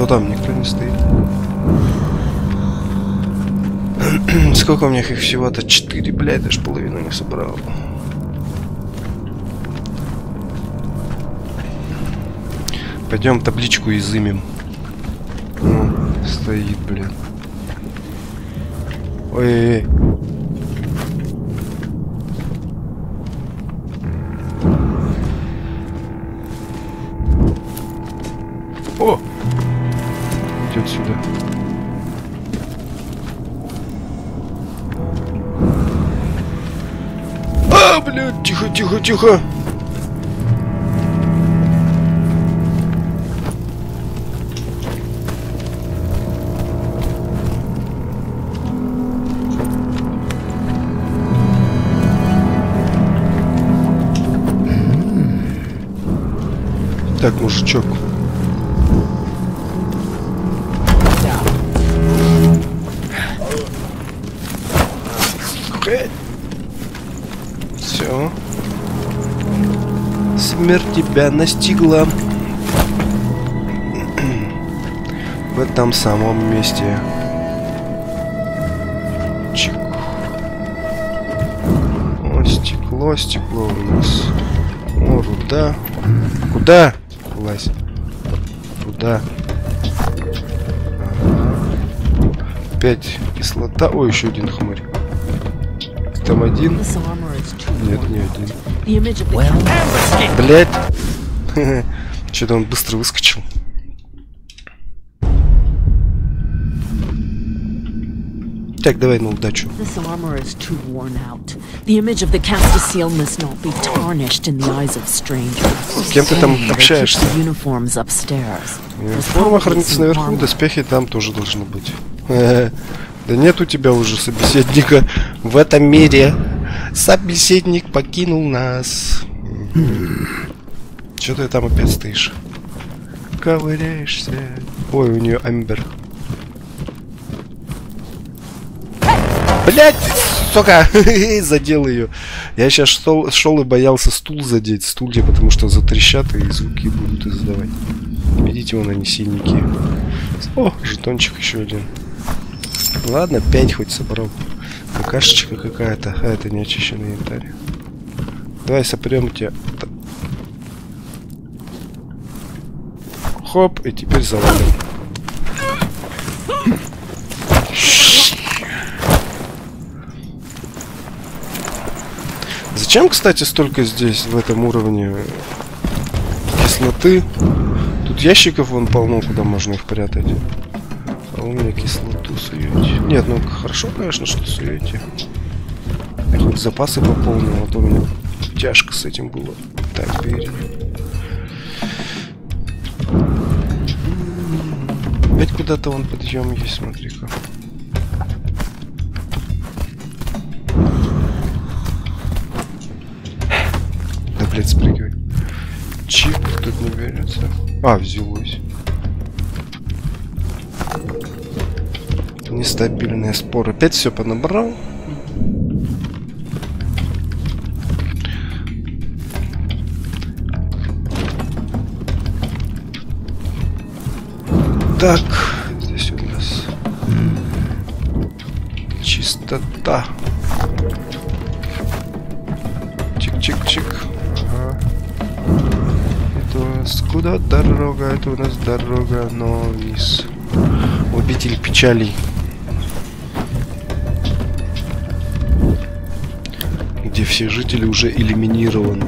Кто там? Никто не стоит. Сколько у меня их всего-то? 4, блядь, даже половину не собрал. Пойдем табличку изымем. Ну, стоит, блин. Ой-ой-ой. О! Идет сюда. А, блядь, тихо, тихо, тихо. Так, мужичок. Все. Смерть тебя настигла. В этом самом месте. Чик. О, стекло, стекло у нас. О, руда. Куда? Влазь. Куда? Ага. Опять кислота. Ой, еще один хмырь. Там один? Нет, не один. Блять. Что-то он быстро выскочил. Так, давай на удачу. С кем ты там общаешься? Форма хранится наверху, доспехи там тоже должны быть. Да нет у тебя уже собеседника в этом мире. Собеседник покинул нас. Че ты там опять стоишь? Ковыряешься. Ой, у нее амбер. Блять, сука, задел ее. Я сейчас шел и боялся стул задеть, стулья, потому что затрещат и звуки будут издавать. Видите, вон они синенькие. О, жетончик еще один. Ладно, 5 хоть собрал. Какашечка какая-то. А, это не очищенный янтарь. Давай сопрем тебя. Хоп, и теперь завалим. Зачем, кстати, столько здесь, в этом уровне кислоты? Тут ящиков вон полно, куда можно их прятать. А у меня кислоту суете. Нет, ну хорошо, конечно, что суете. Я хоть запасы пополнил, а то у меня тяжко с этим было. Так, бери. Опять куда-то вон подъем есть, смотри-ка. Да, блядь, спрыгивай. Чип тут не берется. А, взялось. Нестабильные споры. Опять все понабрал. Так, здесь у нас чистота. Чик-чик-чик. Ага. Это у нас куда дорога? Это у нас дорога, но вниз. Обитель печалей. Где все жители уже элиминированы.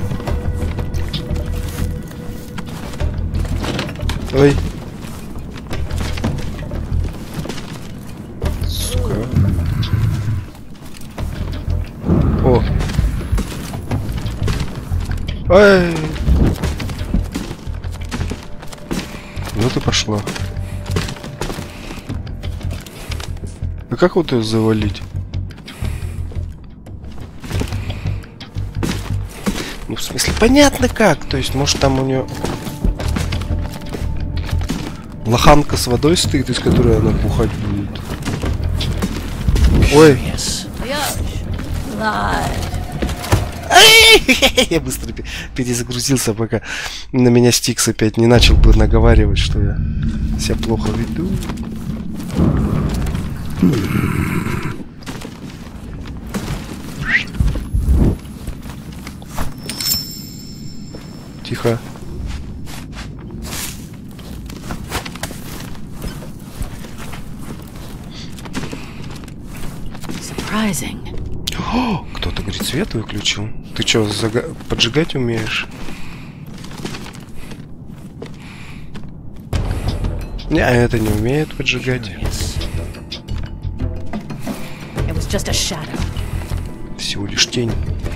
Ой. Сука. О. Ой. Ну ты пошла. А как вот ее завалить? Ну, в смысле, понятно как. То есть, может, там у нее лоханка с водой стоит, из которой она бухать будет. Ой. Я быстро перезагрузился, пока на меня Стикс опять не начал бы наговаривать, что я себя плохо веду. Тихо. Surprising. О, кто-то, говорит, свет выключил. Ты что, поджигать умеешь? Не, это не умеет поджигать. It was just a shadow. Всего лишь тень.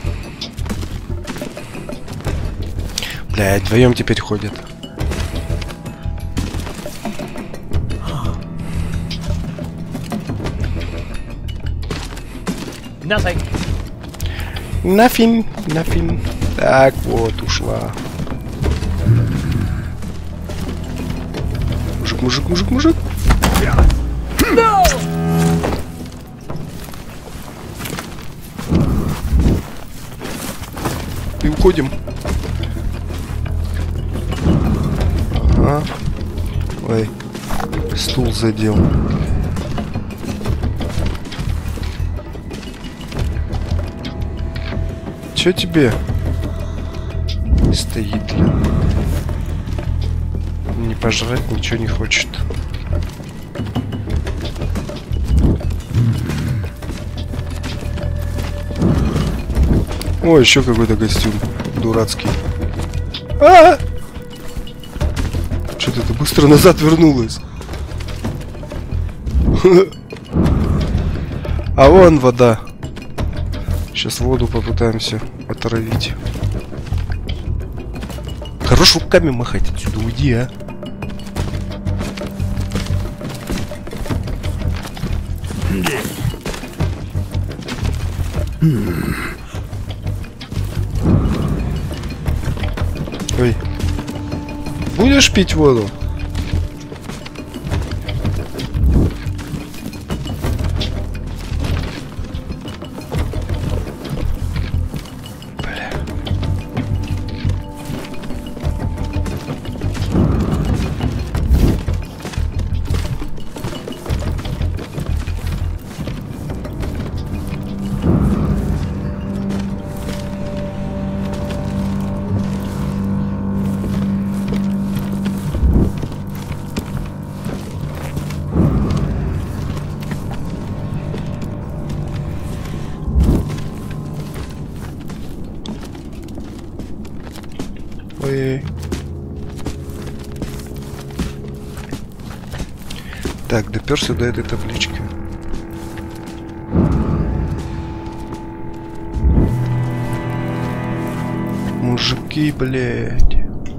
Блядь, вдвоем теперь ходят. Nothing. Так, вот, ушла. Мужик. И уходим. Ага. Ой, стул задел. Чё тебе? Стоит ли? Не пожрать, ничего не хочет. О, еще какой-то костюм дурацкий. Что-то ты быстро назад вернулась. А вон вода. Сейчас воду попытаемся отравить. Хорош руками махать, отсюда уйди, а. Ой. Будешь пить воду? Ой. Так, доперся до этой таблички. Мужики, блядь.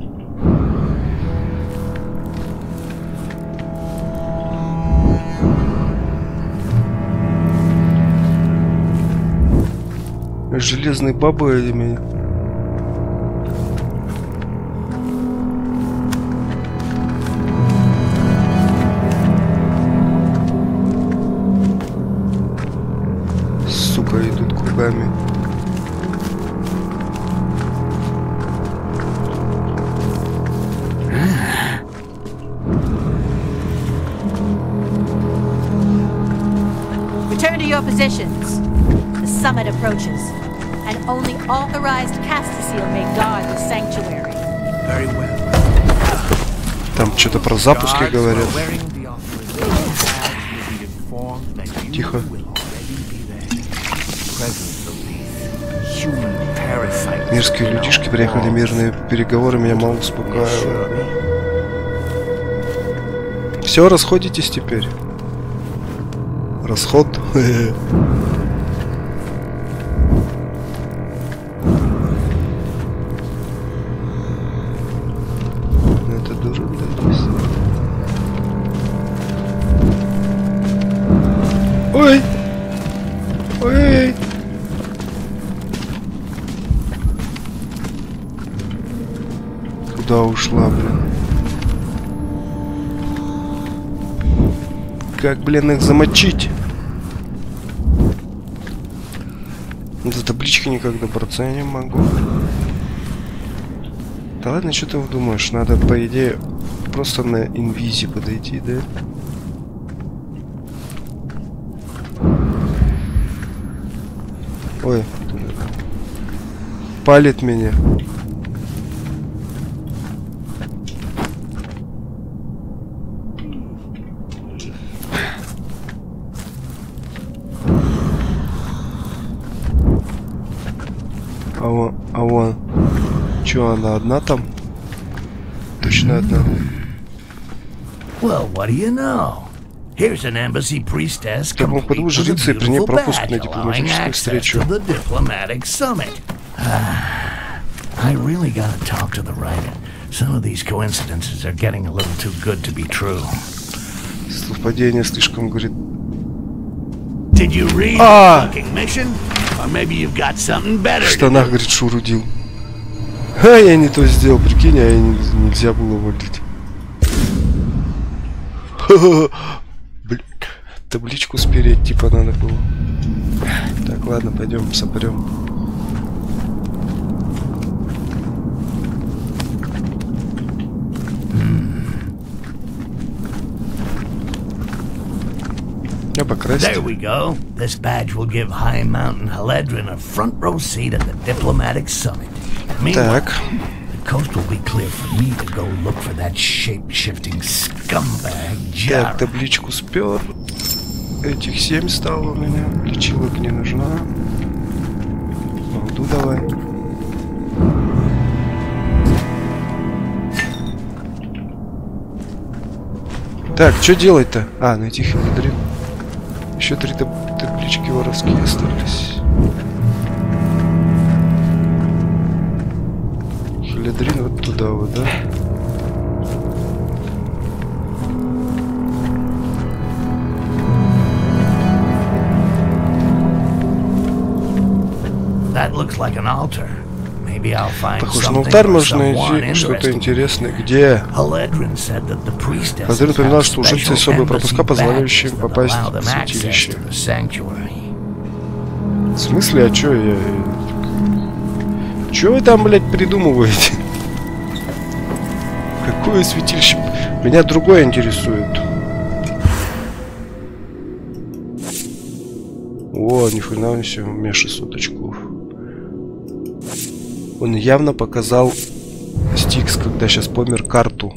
Железные бабы этими. Сука, идут кругами. Return to your positions. The summit approaches, and only authorized Castaseal may guard the sanctuary. Very well. Там что-то про запуски Guards говорят. who are wearing the authorization badge will be informed that you Тихо. will already be there. Presence of these human parasites. Мерзкие людишки приехали мирные переговоры, меня мало успокаивают. Все, расходитесь теперь. Расход. Это дура, блядь. Ой! Ой! Куда ушла, блин? Как, блин, их замочить? До таблички никак добраться я не могу. Да ладно, что ты думаешь? Надо, по идее, просто на инвизе подойти, да? Ой, палит меня. А вон, чё, она одна там? Точно одна. Well, what do you know? Here's an embassy priestess Так, complete подумай, with a жрица, при ней beautiful пропуск на badge, allowing дипломатическую access встречу. to the diplomatic summit. I really gotta talk to the writer. Some of these coincidences are getting a little too good to be true. Совпадение слишком, говорит. Did you read the fucking mission? Or maybe you've got something better В to штанах, do. говорит, шурудил. Ха, я не то сделал, прикинь, а нельзя было валить. Блин, табличку спереть типа надо было. Так, ладно, пойдем сопрем. Я покрасить. There we go. This badge will give High Mountain Haledrin a front row seat at the diplomatic summit. Meanwhile, Так. the coast will be clear for me to go look for that shape-shifting scumbag Так, Jara. табличку спер. Этих 7 стало у меня. Лечилок не нужна. Молду давай. Так, что делать-то? А, найти Хеледрин. Еще 3 таблички воровские остались. Хеледрин вот туда вот, да? That looks like an altar. Maybe I'll find Похоже на something алтарь, or можно someone найти что-то interesting. интересное. Где? Haledrin said that the priestess Хазарин упоминал, что у жрецей special особые пропуска, embassy позволяющие им badges that попасть allow в them access святилище. to the sanctuary. В смысле, а чё я... Чё вы там, блядь, придумываете? Какое святилище? Меня другое интересует. О, нихуя себе, у меня 600 очков. Он явно показал Стикс, когда сейчас помер, карту.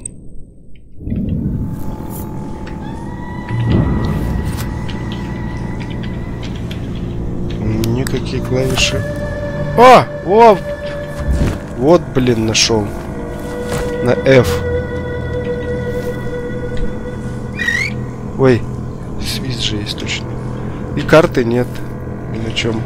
Никакие клавиши. О! О! Вот, блин, нашел. На F. Ой, свист же есть точно. И карты нет. Ни на чем.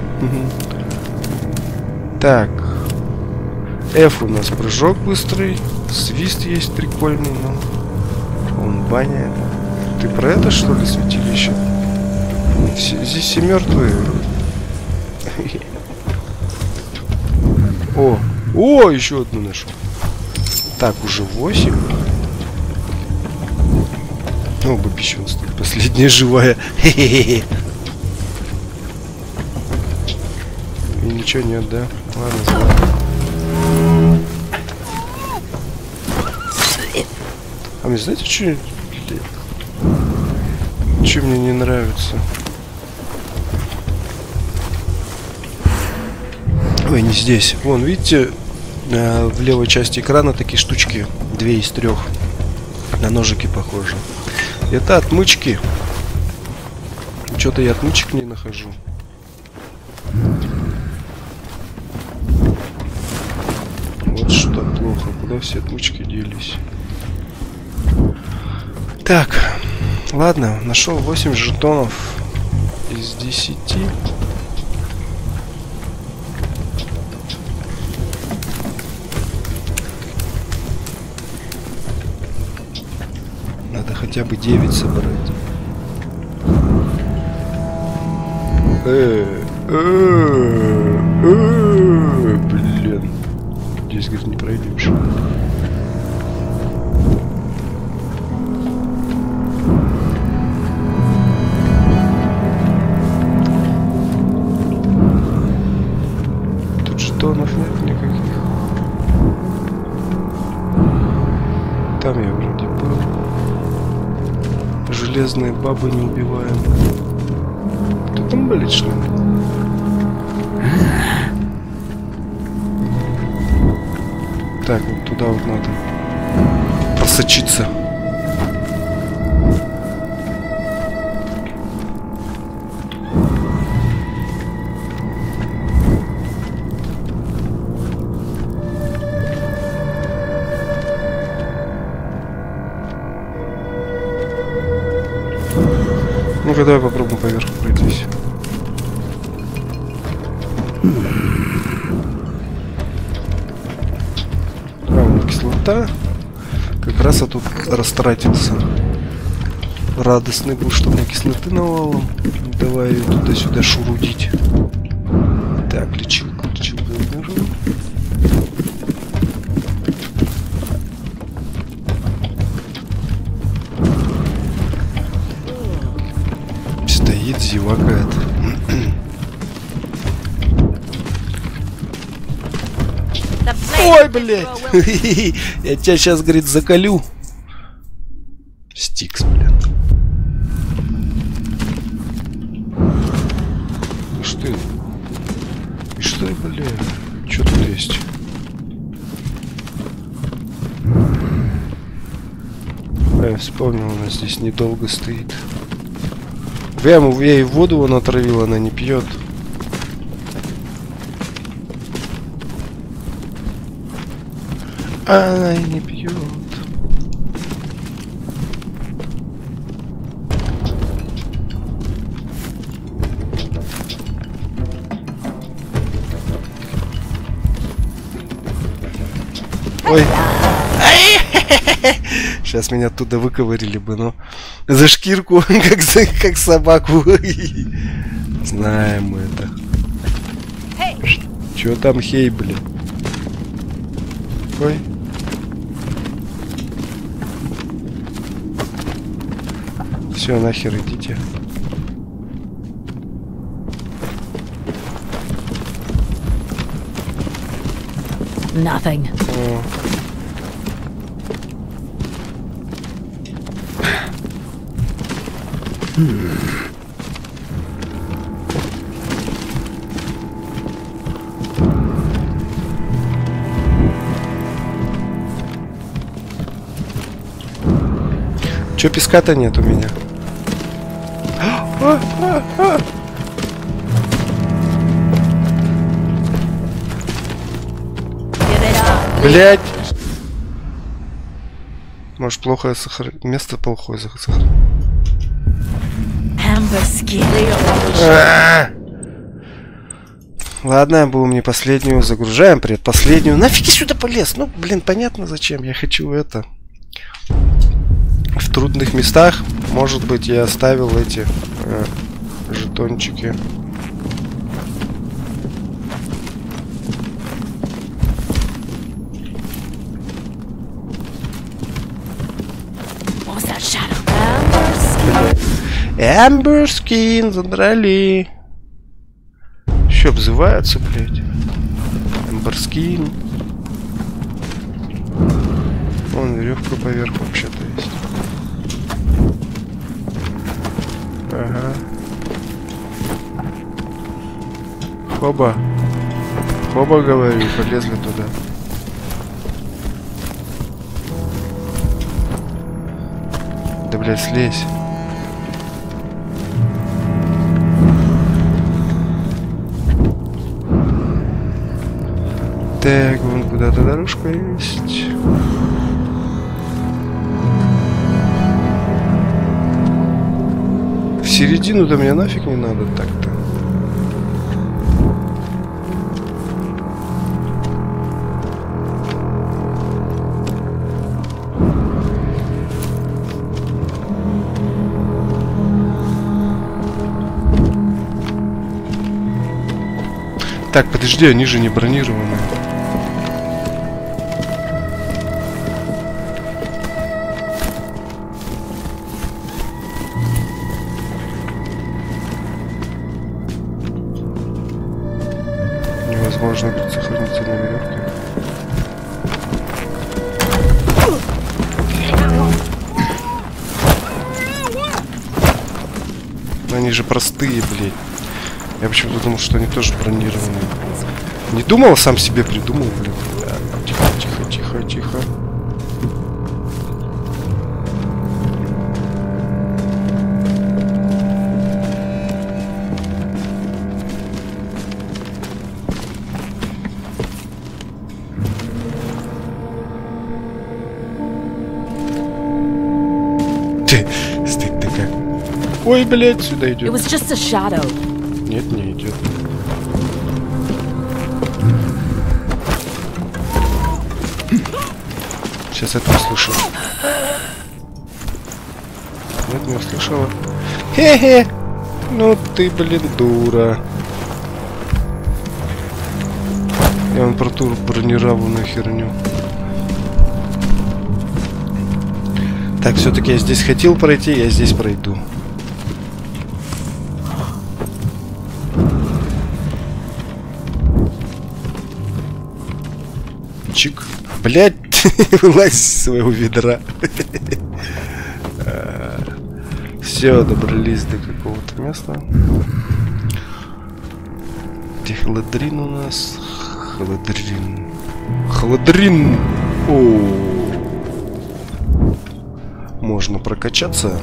Так. F у нас прыжок быстрый. Свист есть прикольный, но... Вон баня это. Ты про это, что ли, святилище? Здесь все мертвые. О! О, еще одну нашел. Так, уже 8. Ну, бабищенство. Последняя живая. Хе-хе-хе. И ничего нет, да? Ладно, зла. А мне знаете, что мне не нравится? Ой, не здесь. Вон, видите, в левой части экрана такие штучки. 2 из 3. На ножики похожи. Это отмычки. Что-то я отмычек не нахожу. Вот что плохо. Куда все отмычки делись? Так. Ладно, нашел 8 жетонов из 10. Надо хотя бы 9 собрать. Блин. Здесь, говорит, не пройдешь. нет никаких. Там я вроде был. Железные бабы не убиваем. Кто там болит, что ли? Так, вот туда вот надо просочиться. Ну-ка, давай попробуем поверх пройтись. Правда, кислота. Как раз я тут растратился. Радостный был, что мне кислоты навалом. Давай ее туда-сюда шурудить. Так, лечилку держу. Стоит, зевакает. Ой, блядь! Я тебя сейчас, говорит, заколю. Стикс, блядь. Что это? И что, блядь? Что тут есть? Я вспомнил, она здесь недолго стоит. Я ей воду он отравил, она не пьет. Она не пьет. Ой. Сейчас меня оттуда выковырили бы, но за шкирку, как собаку. Знаем мы это. Чё там, хей, блин? Ой. Все, нахер идите. Nothing. О. Чё песка-то нет у меня? Блять! Может, плохо сохранить. Место плохое сохранить. Ладно, будем не последнюю. Загружаем предпоследнюю. Нафиг я сюда полез? Ну, блин, понятно зачем. Я хочу это. В трудных местах, может быть, я оставил эти жетончики. Amber Skin, задрали. Еще обзываются, блядь. Amber Skin. Вон веревка поверх вообще-то есть. Ага. Хоба. Хоба, говорю, полезли туда. Да, блядь, слезь. Так, вон куда-то дорожка есть. В середину-то мне нафиг не надо так-то. Так, подожди, они же не бронированные. можно будет сохраниться на веревке. Они же простые, блядь. Я почему-то думал, что они тоже бронированные. Не думал, а сам себе придумал, блин. Тихо, тихо, тихо, тихо. Стыд ты как. Ой, блядь, сюда It идет. was just a shadow. Нет, не идет. Сейчас это услышу. Нет, не услышала. Хе-хе! Ну ты, блин, дура. Я вон про ту бронированную херню. Так, все-таки я здесь хотел пройти, я здесь пройду. Чик. Блять, вылазь из своего ведра. Все, добрались до какого-то места. Где холодрин у нас? Холодрин. Холодрин. О. Можно прокачаться.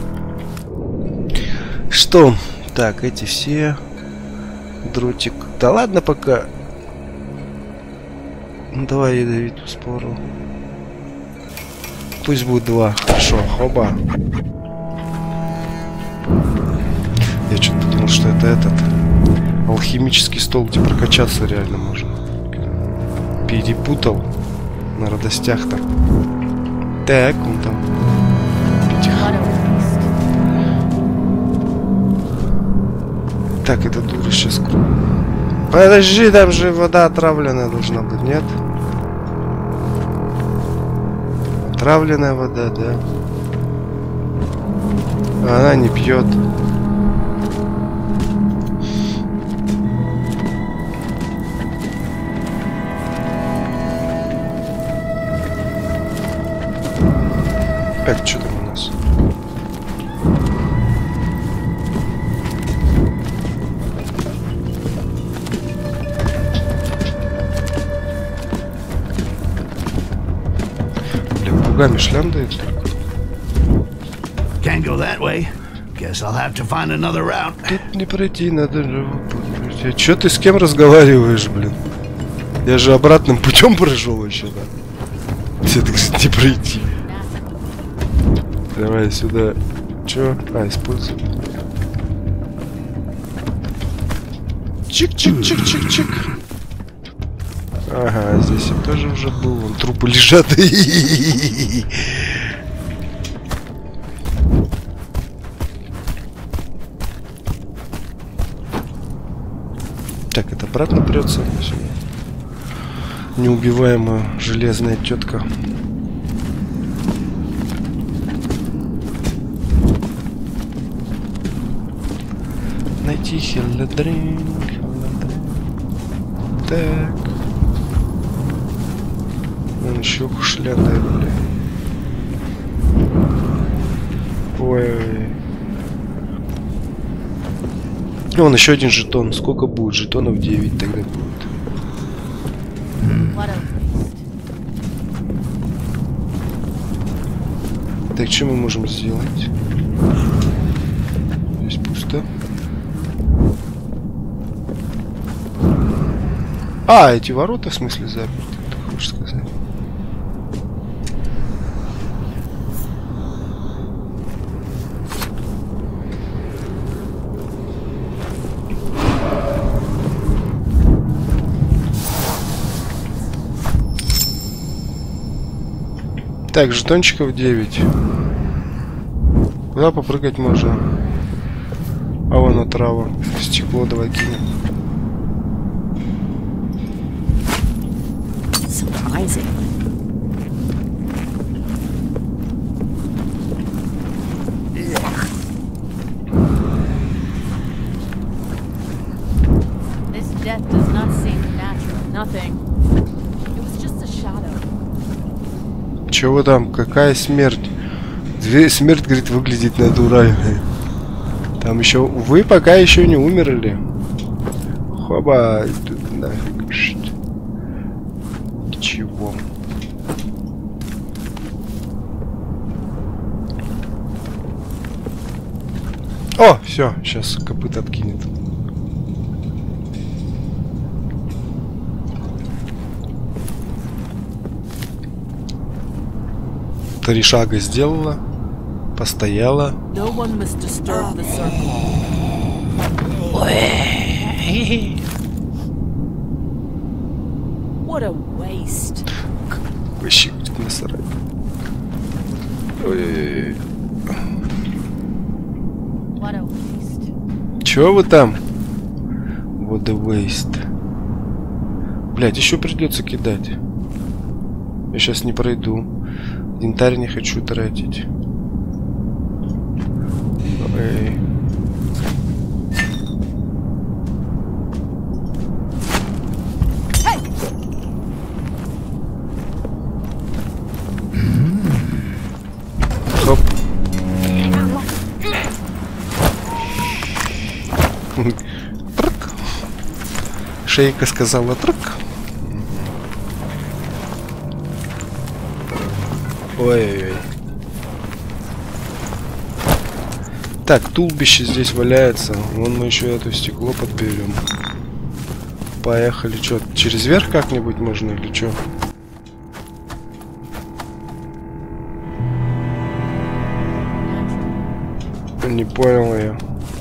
Что? Так, эти все. Дротик. Да ладно пока. Ну давай ядовитую спору. Пусть будет 2. Хорошо, хоба. Я что-то подумал, что это этот алхимический стол, где прокачаться реально можно. Перепутал на радостях-то. Так, он там. Так, это дура сейчас круг. Подожди, там же вода отравленная должна быть, нет? Отравленная вода, да. Она не пьет. Так, что там у нас? Шляндает. Can't go that way. Guess I'll have to find another route. Тут не пройти, надо же. Чё ты с кем разговариваешь, блин? Я же обратным путем прошел вообще, да? Тебе так не пройти. Давай сюда. Чё? А, используй. Чик-чик-чик-чик-чик. Ага, здесь я тоже уже был. Вон трупы лежат. Так, это обратно прется. Неубиваемая железная тетка. Найти хеллодринг. Так. Он еще шляндает, бля. Ой. Вон еще один жетон. Сколько будет? Жетонов 9 тогда будет. Так, что мы можем сделать? Здесь пусто. А, эти ворота в смысле заперты, ты хочешь сказать? Так, жетончиков 9. Куда попрыгать можно? А вон отрава. Стекло давай кинем. Surprising. This death does not seem natural. Чего там? Какая смерть? Смерть, говорит, выглядит натуральной. Там еще... Вы пока еще не умерли. Хоба. Тут нафиг. Чего? О, все, сейчас копыт откинет. 3 шага сделала, постояла. No one must disturb the circle. What a waste. Вообще насрать. Ой-ой-ой. What a waste. Чё вы там? What a waste. Блять, еще придется кидать. Я сейчас не пройду. Инвентарь не хочу тратить. Эй. Хоп. Трк. Шейка сказала трк. Ой-ой-ой. Так, тулбище здесь валяется. Вон мы еще это стекло подберем. Поехали. Что, через верх как-нибудь можно или что? Не понял я.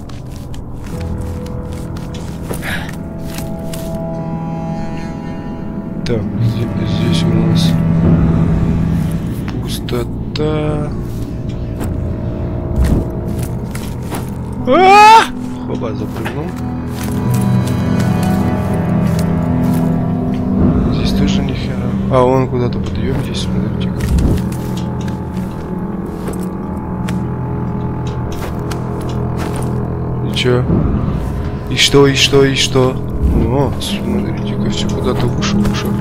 Так, здесь у нас пустота. Хоба, запрыгнул. Здесь тоже нихера. А, он куда-то подъем здесь, смотрите-ка. И чё? И что, и что, и что? О, смотрите-ка, все куда-то выше.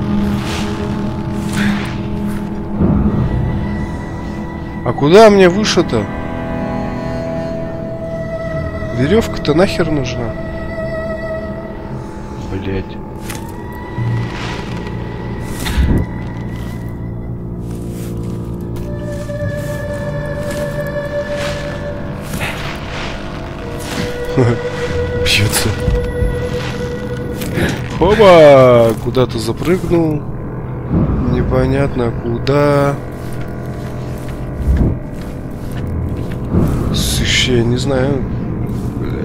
А куда мне выше-то? Веревка-то нахер нужна? Блять. Бьется. Хоба! Куда-то запрыгнул. Непонятно куда. Слушай, я не знаю. Блядь.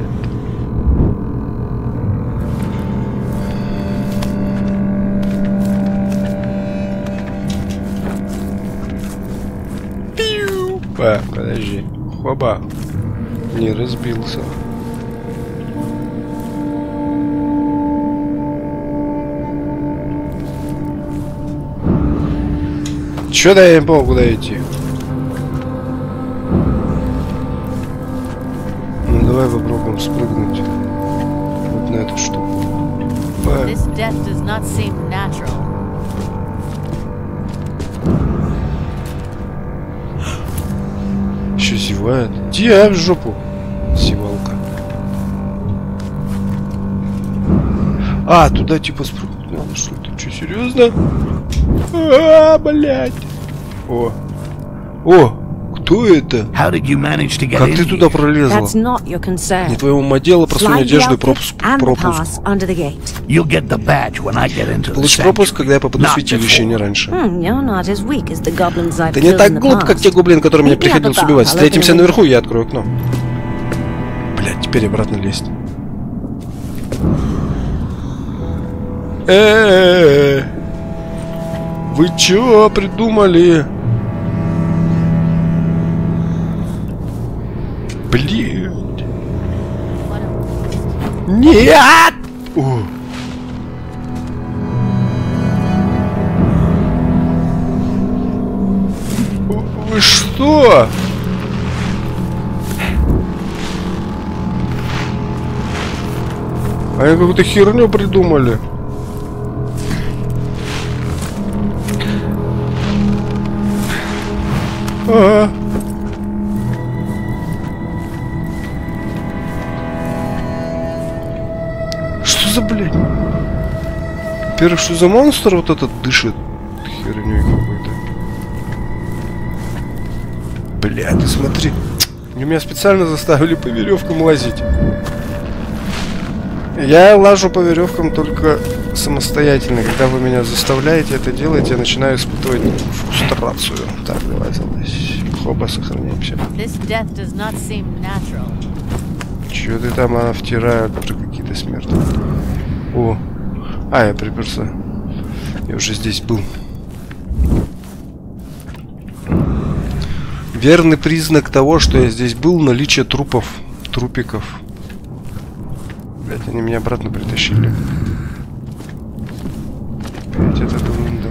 Подожди. Хоба. Не разбился. Чё-то я не понял, куда идти. Ну давай попробуем спрыгнуть вот на эту штуку. This death does not seem natural. Еще зевает. Иди в жопу, зевалка. А, туда типа спрыгнуть надо, что ты? Че, серьезно? Блять. О, кто это? How did you manage to get Как in ты туда here? пролезла? That's not your concern. Не твоему ума дело, просунь Slide the одежду и outfit and the пропуск. pass under the gate. You'll get the badge when I get into the Получишь пропуск, sanctuary. когда я попаду в Not святилище, before. не раньше. You're not as weak as the goblins I've Ты не killed так in the глуп, как past. те гоблины, которые мне Meet me at приходилось the bar. убивать. I'll Встретимся open the наверху, я открою окно. Блять, теперь обратно лезть. Вы чё придумали? Блин. Нет! О. Вы что? Они какую-то херню придумали. Ага. Что за, блядь? Во-первых, что за монстр вот этот дышит херней какой-то? Блядь, ты смотри. Меня специально заставили по веревкам лазить. Я лажу по веревкам только самостоятельно. Когда вы меня заставляете это делать, я начинаю испытывать фрустрацию. Так, давай залазь. Хоба, сохраняемся. Чё ты там, она втирает про какие-то смерти? О, я приперся. Я уже здесь был. Верный признак того, что я здесь был, наличие трупиков. Блять, они меня обратно притащили. Опять это было,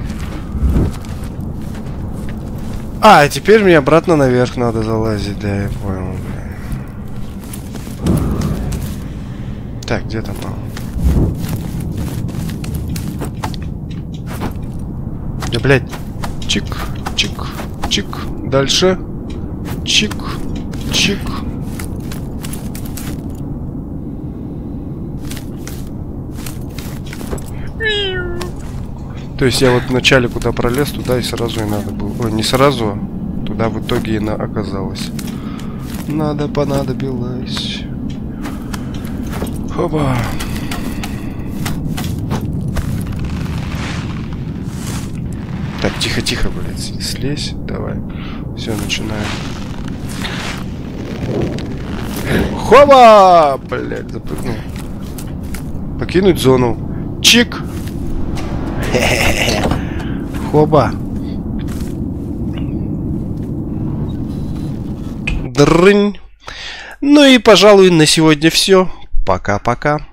да. Теперь мне обратно наверх надо залазить, да, я понял, бля. Так, где там мама? Да, блядь. Чик, чик, чик. Дальше. Чик, чик. То есть я вот вначале куда пролез, туда и сразу и надо было. Ой, не сразу, туда в итоге и оказалось. Понадобилось. Хоба. Так, тихо-тихо, блядь. Слезь, давай. Все, начинаем. Хоба! Блядь, запрыгнул. Покинуть зону. Чик! Хоба. Дрынь. Ну и, пожалуй, на сегодня все. Пока-пока.